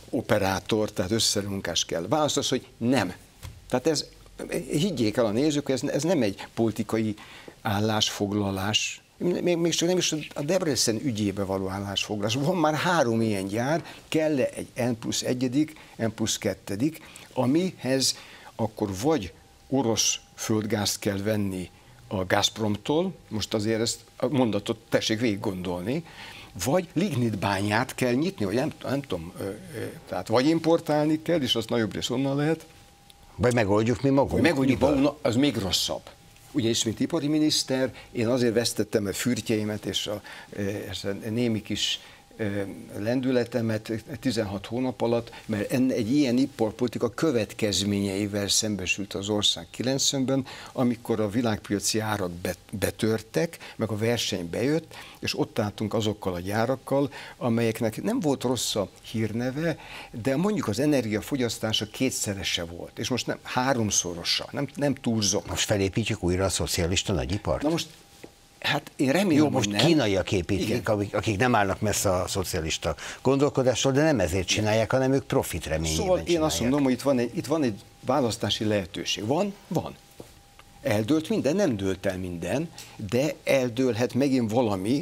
operátor, tehát összemunkás kell. Válasz az, hogy nem. Tehát ez, higgyék el a nézők, ez nem egy politikai állásfoglalás, még csak nem is a Debrecen ügyébe való állásfoglalás. Van már 3 ilyen gyár, kell egy N+1, N+2, amihez akkor vagy orosz földgázt kell venni a Gazpromtól, most azért ezt a mondatot tessék végig gondolni, vagy lignitbányát kell nyitni, vagy nem tudom, tehát vagy importálni kell, és azt nagyobb rész onnan lehet. Vagy megoldjuk mi magunk. Megoldjuk magunk, az még rosszabb. Ugyanis, mint ipari miniszter, én azért vesztettem a fürtjeimet és a némi kis lendületemet 16 hónap alatt, mert egy ilyen iparpolitika következményeivel szembesült az ország 90-ben, amikor a világpiaci árak betörtek, meg a verseny bejött, és ott álltunk azokkal a gyárakkal, amelyeknek nem volt rossz a hírneve, de mondjuk az energiafogyasztása 2-szerese volt, és most nem 3-szorosa, nem túlzok. Most felépítjük újra a szocialista nagyipart? Na most, hát én remélem, jó, most kínaiak építik, akik nem állnak messze a szocialista gondolkodástól, de nem ezért csinálják, hanem ők profit reményében szóval csinálják. Én azt mondom, hogy itt van egy választási lehetőség. Van. Eldőlt minden, nem dőlt el minden, de eldőlhet megint valami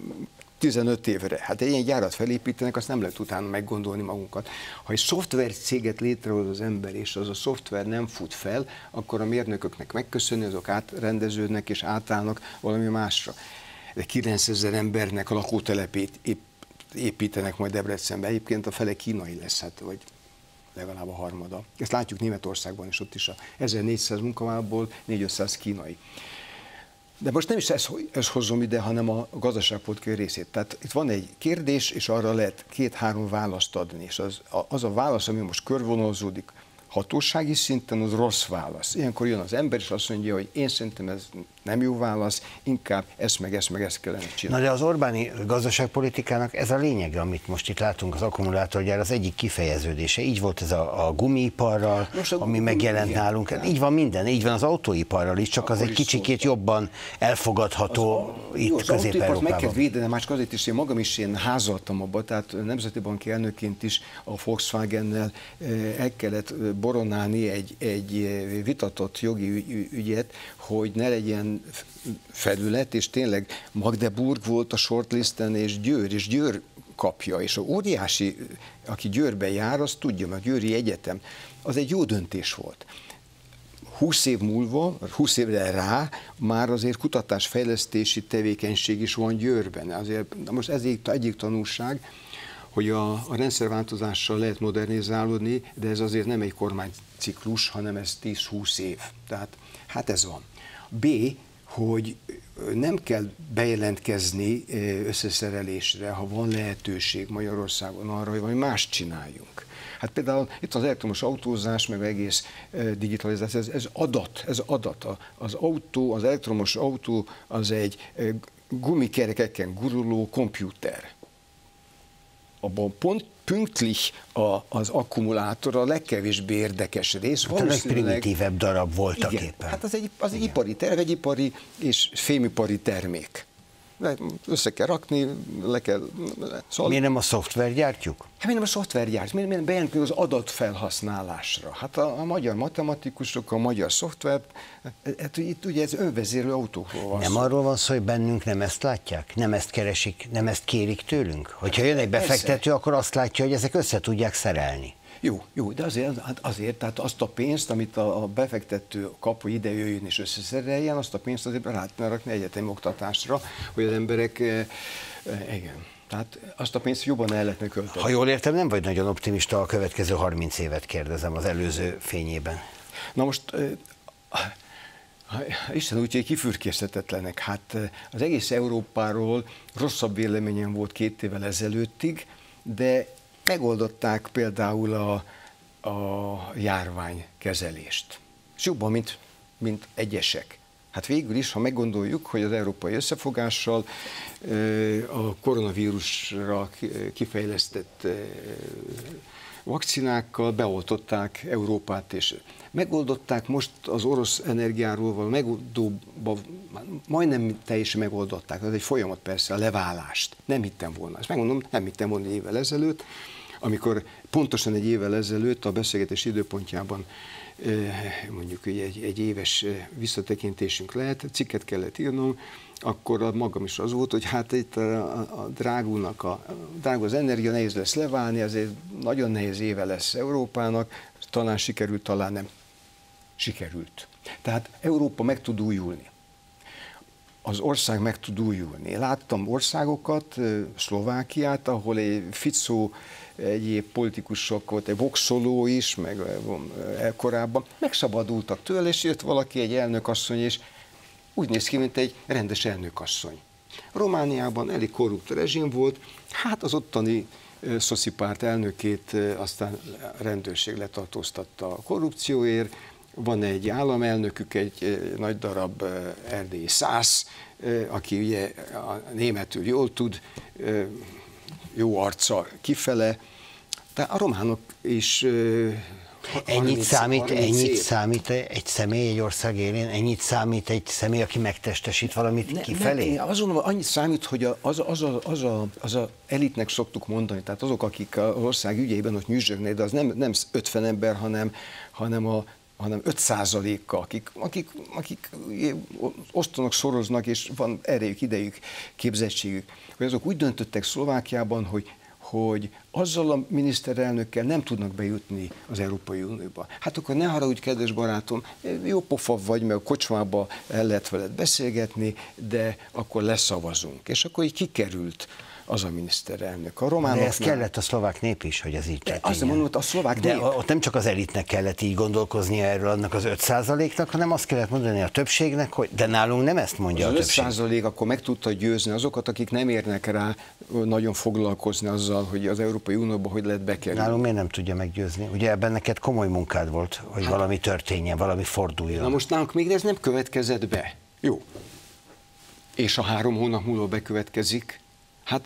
15 évre. Hát egy ilyen gyárat felépítenek, azt nem lehet utána meggondolni magunkat. Ha egy szoftvercéget létrehoz az ember, és az a szoftver nem fut fel, akkor a mérnököknek megköszönni, azok átrendeződnek és átállnak valami másra. De 9000 embernek a lakótelepét építenek majd Debrecenbe. Egyébként a fele kínai lesz, hát, vagy legalább a harmada. Ezt látjuk Németországban is, ott is a 1400 munkavállalóból 400-500 kínai. De most nem is ezt hozom ide, hanem a gazdaságpolitikai részét. Tehát itt van egy kérdés, és arra lehet 2-3 választ adni. És az a válasz, ami most körvonalazódik hatósági szinten, az rossz válasz. Ilyenkor jön az ember, és azt mondja, hogy én szerintem ez nem jó válasz, inkább ezt kellene csinálni. Na de az Orbáni gazdaságpolitikának ez a lényege, amit most itt látunk, az akkumulátorgyár, az egyik kifejeződése. Így volt ez a gumiiparral, ami megjelent nálunk. Igen. Így van minden, így van az autóiparral is, csak akkor az egy kicsikét jobban elfogadható itt Közép-Európában. Meg kell védenem, más azért is, én magam is én házaltam abba, tehát nemzeti banki elnökként is a Volkswagennel el kellett boronálni egy vitatott jogi ügyet, hogy ne legyen felület, és tényleg Magdeburg volt a shortlisten, és Győr kapja, és a óriási, aki Győrbe jár, az tudja, mert a Győri Egyetem, az egy jó döntés volt. 20 év múlva, 20 évre rá már azért kutatásfejlesztési tevékenység is van Győrben. Azért, most ez egyik tanulság, hogy a rendszerváltozással lehet modernizálódni, de ez azért nem egy kormányciklus, hanem ez 10-20 év. Tehát hát ez van. B, hogy nem kell bejelentkezni összeszerelésre, ha van lehetőség Magyarországon arra, hogy valami mást csináljunk. Hát például itt az elektromos autózás, meg egész digitalizáció, ez adat. Az elektromos autó az egy gumikerekeken guruló kompjúter. Abban pünktlich az akkumulátor a legkevésbé érdekes rész. Hát a legprimitívebb darab voltak éppen. Hát az egy ipari terv, egy ipari és fémipari termék. Össze kell rakni, le kell... Szóval... Miért nem a szoftvert gyártjuk? Hát miért nem a szoftvert gyártjuk? Miért bejelentünk az adatfelhasználásra? Hát a magyar matematikusok, a magyar szoftvert, hát itt ugye ez önvezérlő autókról van nem szó. Arról van szó, hogy bennünk nem ezt látják? Nem ezt keresik, nem ezt kérik tőlünk? Hogyha jön egy befektető, akkor azt látja, hogy ezek össze tudják szerelni. Jó, de azért, tehát azt a pénzt, amit a befektető kap, hogy ide jöjjön és összeszereljen, azt a pénzt azért rá tudna rakni egyetemi oktatásra, hogy az emberek, igen, tehát azt a pénzt jobban el lehetne költeni. Ha jól értem, nem vagy nagyon optimista a következő 30 évet kérdezem az előző fényében. Na most, Isten úgy, hogy kifürkészhetetlenek. Hát az egész Európáról rosszabb véleményem volt 2 évvel ezelőttig, de megoldották például a járványkezelést. És jobban, mint egyesek. Hát végül is, ha meggondoljuk, hogy az európai összefogással a koronavírusra kifejlesztett vakcinákkal beoltották Európát, és megoldották most az orosz energiáról majdnem teljesen megoldották. Ez egy folyamat persze, a leválást. Nem hittem volna. Ezt megmondom, nem hittem volna évvel ezelőtt. amikor pontosan egy évvel ezelőtt a beszélgetés időpontjában mondjuk egy éves visszatekintésünk lehet, cikket kellett írnom, akkor magam is az volt, hogy hát itt a drágul az energia, nehéz lesz leválni, azért nagyon nehéz éve lesz Európának, talán sikerült, talán nem sikerült. Tehát Európa meg tud újulni. Az ország meg tud újulni. Láttam országokat, Szlovákiát, ahol egy Fico, egyéb politikusok volt, egy voxoló is, meg korábban, megszabadultak tőle, és jött valaki, egy elnökasszony, és úgy néz ki, mint egy rendes elnökasszony. Romániában elég korrupt rezsim volt, hát az ottani szoszipárt elnökét aztán rendőrség letartóztatta a korrupcióért, van egy államelnökük, egy nagy darab erdélyi szász, aki ugye a németül jól tud, jó arca kifele, de a románok is... Ennyit számít egy személy egy ország élén? Ennyit számít egy személy, aki megtestesít valamit kifelé? Azon annyit számít, hogy az a elitnek szoktuk mondani, tehát azok, akik az ország ügyeiben ott nyüzsögnek, de az nem 50 ember, hanem 5%-a, akik osztanak, szoroznak, és van erejük, idejük, képzettségük, hogy azok úgy döntöttek Szlovákiában, hogy azzal a miniszterelnökkel nem tudnak bejutni az Európai Unióba. Hát akkor ne haragudj, kedves barátom, jó pofa vagy, mert a kocsmába el lehet veled beszélgetni, de akkor leszavazunk. És akkor így kikerült az a miniszterelnök. A románoknál... De ez kellett a szlovák nép is, hogy ez így történjen. Azt mondom, hogy a szlovák nép... De ott nem csak az elitnek kellett így gondolkoznia erről annak az 5%-nak, hanem azt kellett mondani a többségnek, hogy de nálunk nem ezt mondja az a többség. 5% akkor meg tudta győzni azokat, akik nem érnek rá nagyon foglalkozni azzal, hogy az Európai Unióba hogy lehet bekerülni. Nálunk miért nem tudja meggyőzni? Ugye ebben neked komoly munkád volt, hogy valami történjen, valami forduljon. Na most nálunk még ez nem következett be. Jó. És a 3 hónap múlva bekövetkezik. Hát,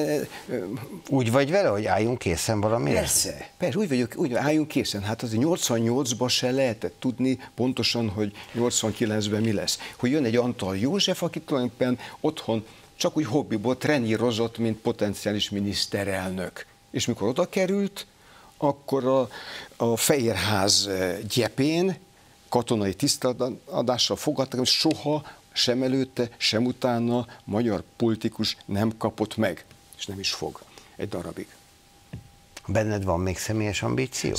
úgy vagy vele, hogy álljunk készen valamire? Persze, úgy vagyok, úgy álljunk készen. Hát azért 88-ban se lehetett tudni pontosan, hogy 89-ben mi lesz. Hogy jön egy Antal József, aki tulajdonképpen otthon csak úgy hobbiból trenírozott, mint potenciális miniszterelnök. És mikor oda került, akkor a Fehérház gyepén katonai tiszteladással fogadtak, hogy soha sem előtte, sem utána magyar politikus nem kapott meg, és nem is fog egy darabig. Benned van még személyes ambíció?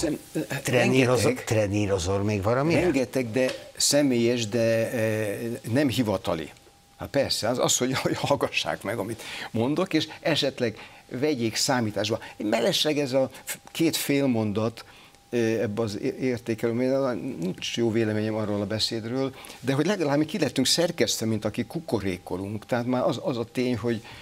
Trenírozol még valamire? Rengeteg, de személyes, de nem hivatali. Hát persze, az hogy hallgassák meg, amit mondok, és esetleg vegyék számításba. Mellesleg ez a 2 félmondat, ebbe az értékelőben nincs jó véleményem arról a beszédről, de hogy legalább mi ki lettünk szerkesztve, mint akik kukorékolunk. Tehát már az a tény,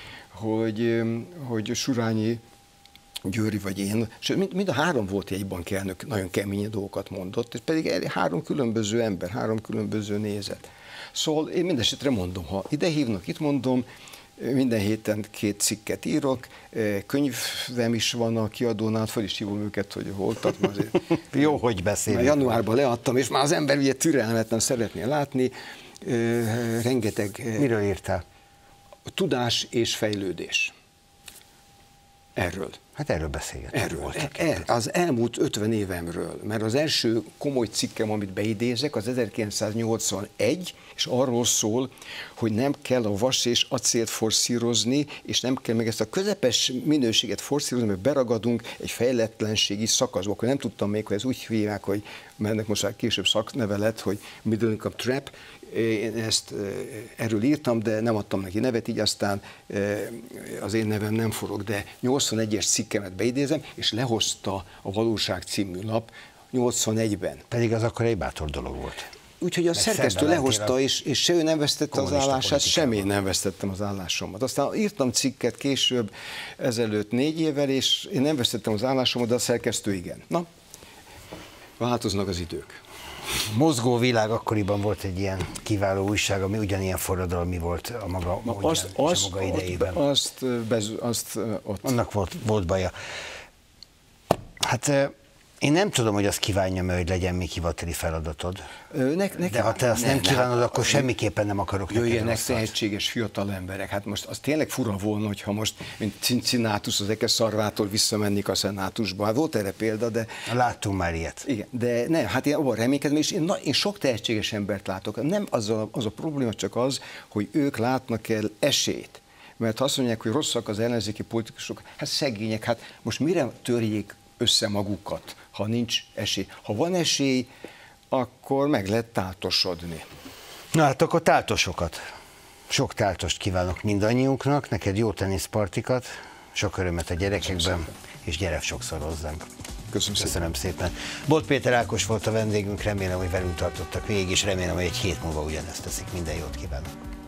hogy Surányi Győri vagy én, sőt, mind a 3 volt jegybankelnök, nagyon kemény dolgokat mondott, és pedig 3 különböző ember, 3 különböző nézet. Szóval én mindesetre mondom, ha ide hívnak, itt mondom, minden héten 2 cikket írok, könyvem is van a kiadónál, fel is hívom őket, hogy hol tart. Jó, hogy beszélünk. Januárban leadtam, és már az ember ugye türelmetlen szeretné látni. Rengeteg... Miről írtál? Tudás és fejlődés. Erről. Hát erről beszélgetünk. Erről. Az elmúlt 50 évemről, mert az első komoly cikkem, amit beidézek, az 1981, és arról szól, hogy nem kell a vas és acélt forszírozni, és nem kell meg ezt a közepes minőséget forszírozni, mert beragadunk egy fejletlenségi szakaszba. Akkor nem tudtam még, hogy ez úgy hívják, hogy mennek most már később szakneve lett, hogy Middle Income Trap. Én erről írtam, de nem adtam neki nevet, így aztán az én nevem nem forog, de 81-es cikkemet beidézem, és lehozta a Valóság című lap 81-ben. Pedig az akkor egy bátor dolog volt. Úgyhogy a szerkesztő lehozta, és se ő nem vesztette az állását, sem én nem vesztettem az állásomat. Aztán írtam cikket később, ezelőtt 4 évvel, és én nem vesztettem az állásomat, de a szerkesztő igen. Na, változnak az idők. Mozgó Világ akkoriban volt egy ilyen kiváló újság, ami ugyanilyen forradalmi volt a maga idejében. Azt ott. Annak volt baja. Hát Én nem tudom, hogy azt kívánja, hogy legyen még hivatali feladatod. De ha te azt nem kívánod, akkor semmiképpen nem akarok neked rosszat. Jöjjenek tehetséges fiatal emberek. Hát most az tényleg fura volna, hogyha most, mint Cincinnatus az Ekeszarvától visszamennék a szenátusba. Hát volt erre példa, de... Láttunk már ilyet. Igen, de nem, hát én abban reménykedem, és én sok tehetséges embert látok. Nem az a probléma csak az, hogy ők látnak el esélyt. Mert ha azt mondják, hogy rosszak az ellenzéki politikusok, hát szegények, hát most mire törjék össze magukat, ha nincs esély? Ha van esély, akkor meg lehet táltosodni. Na hát akkor táltosokat. Sok táltost kívánok mindannyiunknak, neked jó teniszpartikat, sok örömet a gyerekekben, és gyere sokszor hozzánk. Köszönöm szépen. Bolt Péter Ákos volt a vendégünk, remélem, hogy velünk tartottak végig, és remélem, hogy egy hét múlva ugyanezt teszik. Minden jót kívánok!